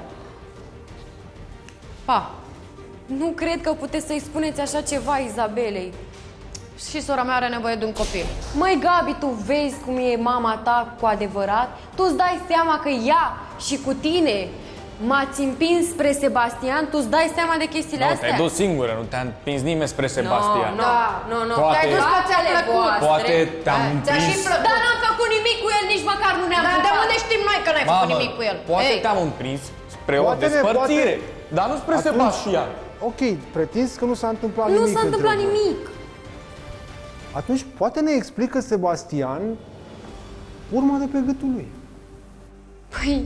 Pa. Nu cred că puteți să-i spuneți așa ceva Izabelei. Și sora mea are nevoie de un copil. Măi, Gabi, tu vezi cum e mama ta cu adevărat? Tu îți dai seama că ea și cu tine m-ați împins spre Sebastian? Tu îți dai seama de chestiile astea? Te-ai dus singură, nu te-a împins nimeni spre Sebastian. Nu. Poate, te-ai dus că ți-a plăcut. Poate te-am împins. Dar n-am făcut nimic cu el, nici măcar nu ne-am pupat. De unde știm noi că n-ai făcut nimic cu el? Poate te-am împins spre o despărțire, dar nu spre Sebastian. Ok, pretinzi că nu s-a întâmplat nimic. Nu s-a întâmplat nimic. Atunci poate ne explică Sebastian urma de pe gâtul lui. Păi...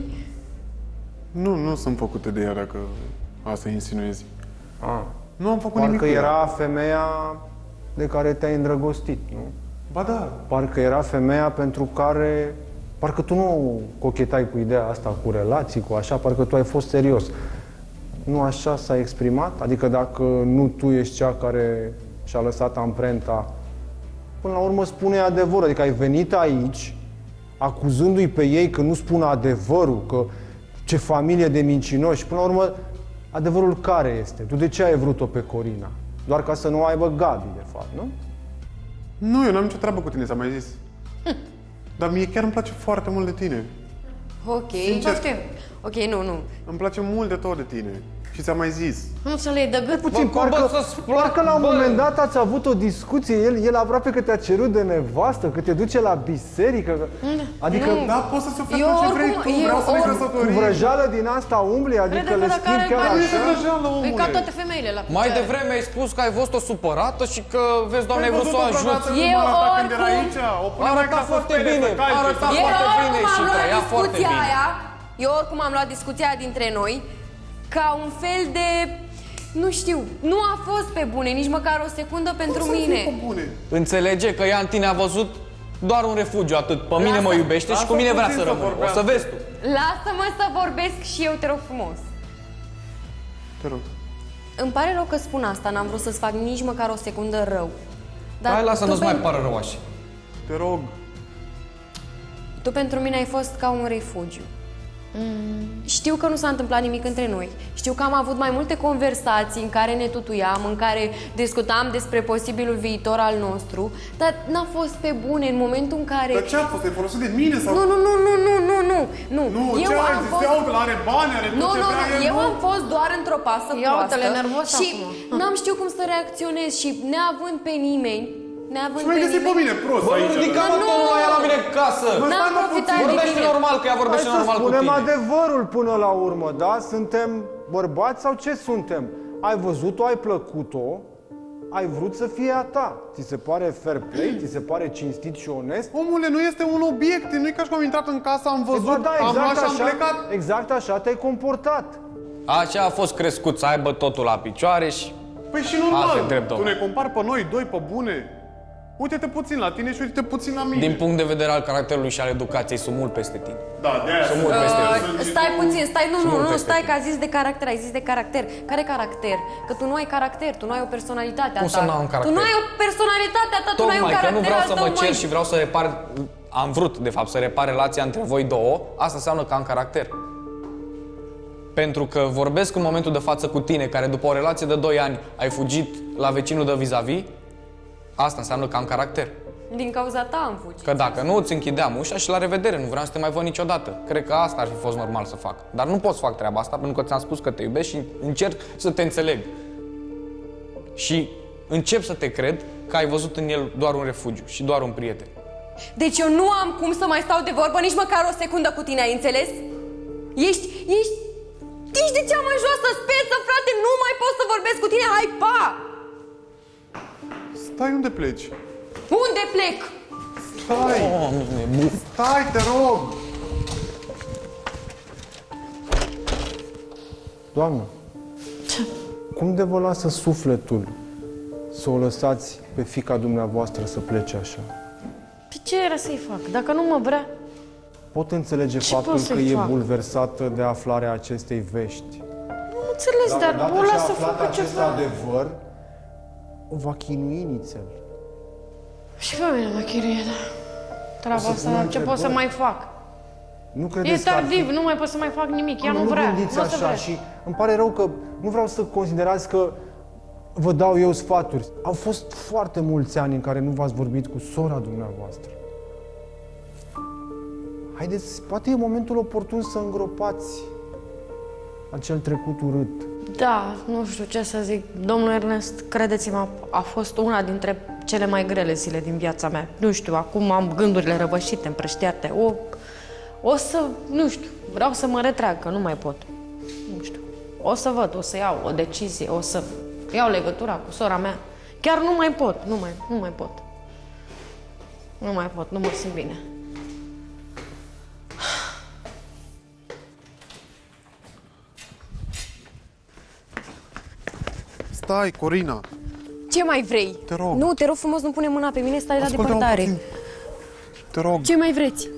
Nu sunt făcute de ea dacă asta insinuezi. Nu am făcut nimic. Parcă era femeia de care te-ai îndrăgostit, nu? Ba da. Parcă era femeia pentru care... Parcă tu nu cochetai cu ideea asta, cu relații, cu așa, parcă tu ai fost serios. Nu așa s-a exprimat? Adică dacă nu tu ești cea care și-a lăsat amprenta, până la urmă spune adevărul. Adică ai venit aici acuzându-i pe ei că nu spun adevărul, că ce familie de mincinoși. Până la urmă, adevărul care este? Tu de ce ai vrut-o pe Corina? Doar ca să nu aibă Gabi, de fapt, nu? Nu, eu n-am nicio treabă cu tine, ți-am mai zis. Dar mie chiar îmi place foarte mult de tine. Ok. Sincer. Ok, nu. Îmi place mult de tot de tine. Și ți-am mai zis. Nu să le iei de gât. Puțin, parcă la un moment dat ați avut o discuție, el aproape că te-a cerut de nevastă, că te duce la biserică. Adică... Da, poți să se oferi tot ce vrei tu, vreau să ne Cu căsătorim. vrăjeală din asta umbli, adică le scrii chiar Nu este așa? vrăjeală, omule. E ca toate femeile la Mai devreme ai spus că ai văzut-o supărată și că, vezi, Doamne, ai vrut să o ajuți. Eu când era aici, o puneam Arăta ca să foarte spere, bine, să calce, arăta să- foarte bine și trăia foarte bine. Eu oricum am luat discuția dintre noi ca un fel de... Nu știu, nu a fost pe bune, nici măcar o secundă pentru mine. Înțelege că ea în tine a văzut doar un refugiu, atât. Pe mine mă iubește și cu mine vrea să rămână. O să vezi tu. Lasă-mă să vorbesc și eu, te rog frumos. Te rog. Îmi pare rău că spun asta, n-am vrut să-ți fac nici măcar o secundă rău. Dar Hai, lasă, tu nu-ți mai pară rău așa. Te rog. Tu pentru mine ai fost ca un refugiu. Știu că nu s-a întâmplat nimic între noi. Știu că am avut mai multe conversații în care ne tutuiam, în care discutam despre posibilul viitor al nostru, dar n-a fost pe bune în momentul în care... Dar ce a fost? Ai folosit de mine sau... Nu. Nu, Eu ce am ai zis? fost... Ia uite, are bani, are tot ce vrea el, Eu nu? am fost doar într-o pasă Ia proastă uite-le nervos și acum. n-am știut cum să reacționez și neavând pe nimeni, Și mai găsit pe mine prost Bă, nu aici. ridica-mă tonul la ea la mine în casă. N-am profitat de Vorbește tine. normal, că ea vorbește Hai să normal cu spunem tine. adevărul până la urmă, da? Suntem bărbați sau ce suntem? Ai văzut-o, ai plăcut-o, ai vrut să fie a ta. Ți se pare fair play? Ți se pare cinstit și onest? Omule, nu este un obiect, nu e ca și cum am intrat în casă, am văzut, Ba da, am luat și am așa, plecat. exact așa te-ai comportat. Așa a fost crescut, să aibă totul la picioare și... Păi și Asta e normal, drept, tu domnule. ne compari pe noi doi, pe bune. Uite-te puțin la tine și uite-te puțin la mine. Din punct de vedere al caracterului și al educației, sunt mult peste tine. Da, de-aia Sunt mult peste tine. Stai puțin, mult nu, peste stai tine. că ai zis de caracter, ai zis de caracter. Care caracter? Că tu nu ai caracter, tu nu ai o personalitate a ta. Cum să n-am un caracter? Tu nu ai o personalitate a ta, tu nu ai un Tocmai că caracter nu vreau al să tău, mă cer măi. și vreau să repar... Am vrut, de fapt, să repar relația între voi două. Asta înseamnă că am caracter. Pentru că vorbesc în momentul de față cu tine, care după o relație de 2 ani ai fugit la vecinul de vis-a-vis, asta înseamnă că am caracter. Din cauza ta am fugit. Că dacă nu, îți închideam ușa și la revedere, nu vreau să te mai văd niciodată. Cred că asta ar fi fost normal să fac. Dar nu pot să fac treaba asta pentru că ți-am spus că te iubesc și încerc să te înțeleg. Și încep să te cred că ai văzut în el doar un refugiu și doar un prieten. Deci eu nu am cum să mai stau de vorbă nici măcar o secundă cu tine, ai înțeles? Ești de cea mai joasă speță, frate, nu mai pot să vorbesc cu tine, hai, pa! Stai, unde pleci? Unde plec? Stai, te rog! Doamnă, cum de vă lasă sufletul să o lăsați pe fiica dumneavoastră să plece așa? Ce era să-i fac? Dacă nu mă vrea... Pot înțelege Ce faptul pot că să-i e fac? bulversată de aflarea acestei vești. Nu înțeles, dar o las să facă acest ceva. adevăr, o va chinui nițel. Și pe mine mă chirie, da. Treaba să pună asta, ce pot să întrebări. mai fac? Nu E credeți că ar fi- tardiv, nu mai pot să mai fac nimic, ea nu Nu vrea, gândiți nu o să așa vrea. și îmi pare rău că nu vreau să considerați că vă dau eu sfaturi. Au fost foarte mulți ani în care nu v-ați vorbit cu sora dumneavoastră. Haideți, poate e momentul oportun să îngropați acel trecut urât. Da, nu știu ce să zic. Domnul Ernest, credeți-mă, a fost una dintre cele mai grele zile din viața mea. Nu știu, acum am gândurile răvășite, împrăștiate. O să, nu știu, vreau să mă retrag, că nu mai pot. Nu știu. O să văd, o să iau o decizie, o să iau legătura cu sora mea. Chiar nu mai pot, nu mai pot. Nu mai pot, nu mă simt bine. Stai, Corina. Ce mai vrei? Te rog. Nu, te rog frumos, nu pune mâna pe mine, stai la Ascultă-mă depărtare. puțin. Te rog. Ce mai vreți?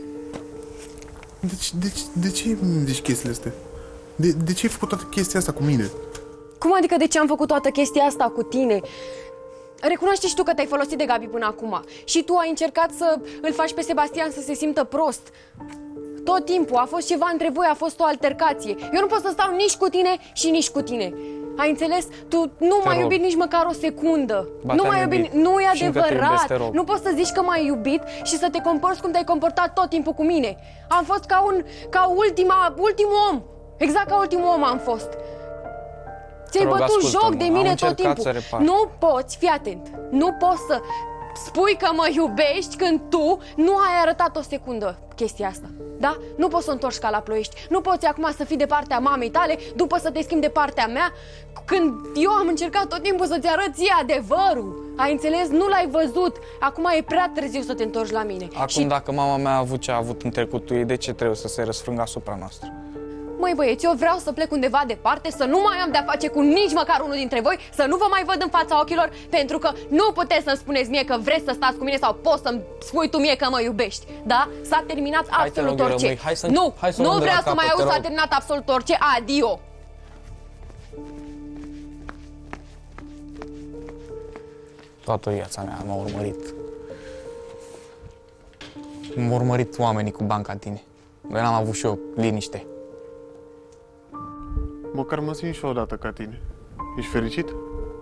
De ce zici chestiile astea? De ce ai făcut toată chestia asta cu mine? Cum adică de ce am făcut toată chestia asta cu tine? Recunoaște și tu că te-ai folosit de Gabi până acum. Și tu ai încercat să îl faci pe Sebastian să se simtă prost. Tot timpul a fost ceva între voi, a fost o altercație. Eu nu pot să stau nici cu tine și nici cu tine. Ai înțeles? Tu nu m-ai iubit nici măcar o secundă. Nu m-ai iubit. Nu e adevărat. Nu poți să zici că m-ai iubit și să te comporți cum te-ai comportat tot timpul cu mine. Am fost ca ultimul om. Exact ca ultimul om am fost. Ți-ai bătut joc de mine tot timpul. Nu poți, fii atent. Nu poți să spui că mă iubești când tu nu ai arătat o secundă chestia asta. Da? Nu poți să o întorci ca la Ploiești. Nu poți acum să fii de partea mamei tale, după să te schimbi de partea mea, când eu am încercat tot timpul să-ți arăt ție adevărul. Ai înțeles? Nu l-ai văzut. Acum e prea târziu să te întorci la mine. Acum, dacă mama mea a avut ce a avut în trecutul ei, de ce trebuie să se răsfrângă asupra noastră? Măi băieți, eu vreau să plec undeva departe, să nu mai am de-a face cu nici măcar unul dintre voi, să nu vă mai văd în fața ochilor, pentru că nu puteți să-mi spuneți mie că vreți să stați cu mine sau poți să-mi spui tu mie că mă iubești. Da? S-a terminat absolut orice. Nu vreau să mai aud, s-a terminat absolut orice. Adio! Toată viața mea m-a urmărit. M-au urmărit oamenii cu bani ca tine. Băi, n-am avut și eu liniște. Măcar mă simt și eu odată ca tine. Ești fericit?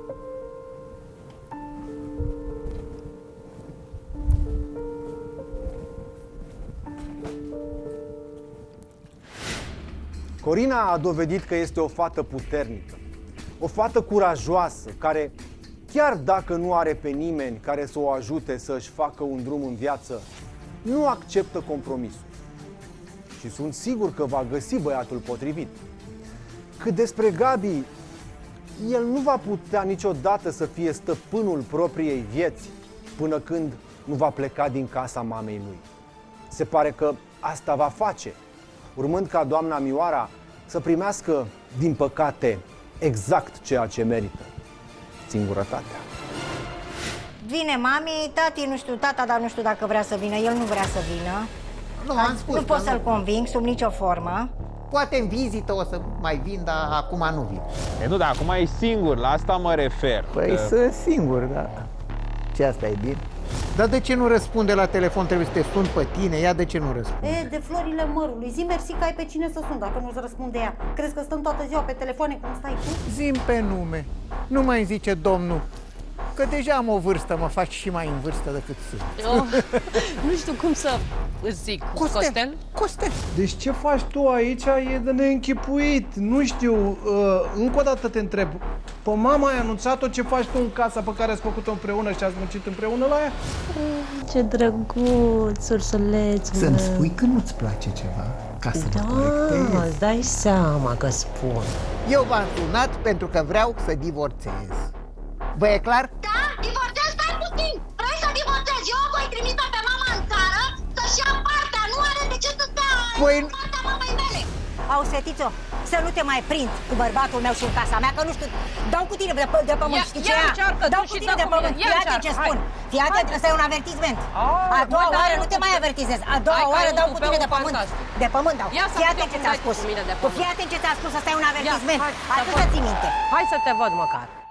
Corina a dovedit că este o fată puternică, o fată curajoasă, care, chiar dacă nu are pe nimeni care să o ajute să-și facă un drum în viață, nu acceptă compromisul. Și sunt sigur că va găsi băiatul potrivit. Cât despre Gabi, el nu va putea niciodată să fie stăpânul propriei vieți până când nu va pleca din casa mamei lui. Se pare că asta va face, urmând ca doamna Mioara să primească, din păcate, exact ceea ce merită: singurătatea. Vine mami, tati, nu știu, tata, dar nu știu dacă vrea să vină, el nu vrea să vină. Nu, am spus nu pot să-l conving sub nicio formă. Poate în vizită o să mai vin, dar acum nu vin. E nu, dar acum e singur, la asta mă refer. Păi sunt singur, da. Ce asta e bine? Dar de ce nu răspunde la telefon? Trebuie să te sun pe tine, ea de ce nu răspunde? E, de florile mărului. Zi mersi că ai pe cine să sun dacă nu-ți răspunde ea. Crezi că stăm toată ziua pe telefoane cum stai tu? Zi-mi pe nume. Nu mai zice domnul. Că deja am o vârstă, mă faci și mai în vârstă decât sunt. Nu știu cum să îți zic. Costel? Costel. Deci ce faci tu aici e de neînchipuit. Nu știu, încă o dată te întreb. Pe mama ai anunțat-o ce faci tu în casa pe care ați făcut-o împreună și ați muncit împreună la ea? Ce drăguț, ursulețul. Să-mi spui că nu-ți place ceva, ca să mă corectez. Da, îți dai seama că spun. Eu v-am sunat pentru că vreau să divorțez. Vă e clar? Da, divorțez, stai puțin! Vrei să divorțez? Eu o voi trimite pe mama în țară să-și ia partea, nu are de ce să stea în partea mamei mele. Auzi, fetițo, să nu te mai prind cu bărbatul meu și în casa mea, că nu știu, dau cu tine de pământ, știi ce ea? Dau cu tine de pământ, fii atent ce spun. Fii atent, ăsta e un avertisment. A doua oară nu te mai avertizez, a doua oară dau cu tine de pământ. De pământ dau. Fii atent ce ți-a spus. Fii atent ce ți-a spus, ăsta e un avertisment. Atât să ții minte. Hai să te văd măcar.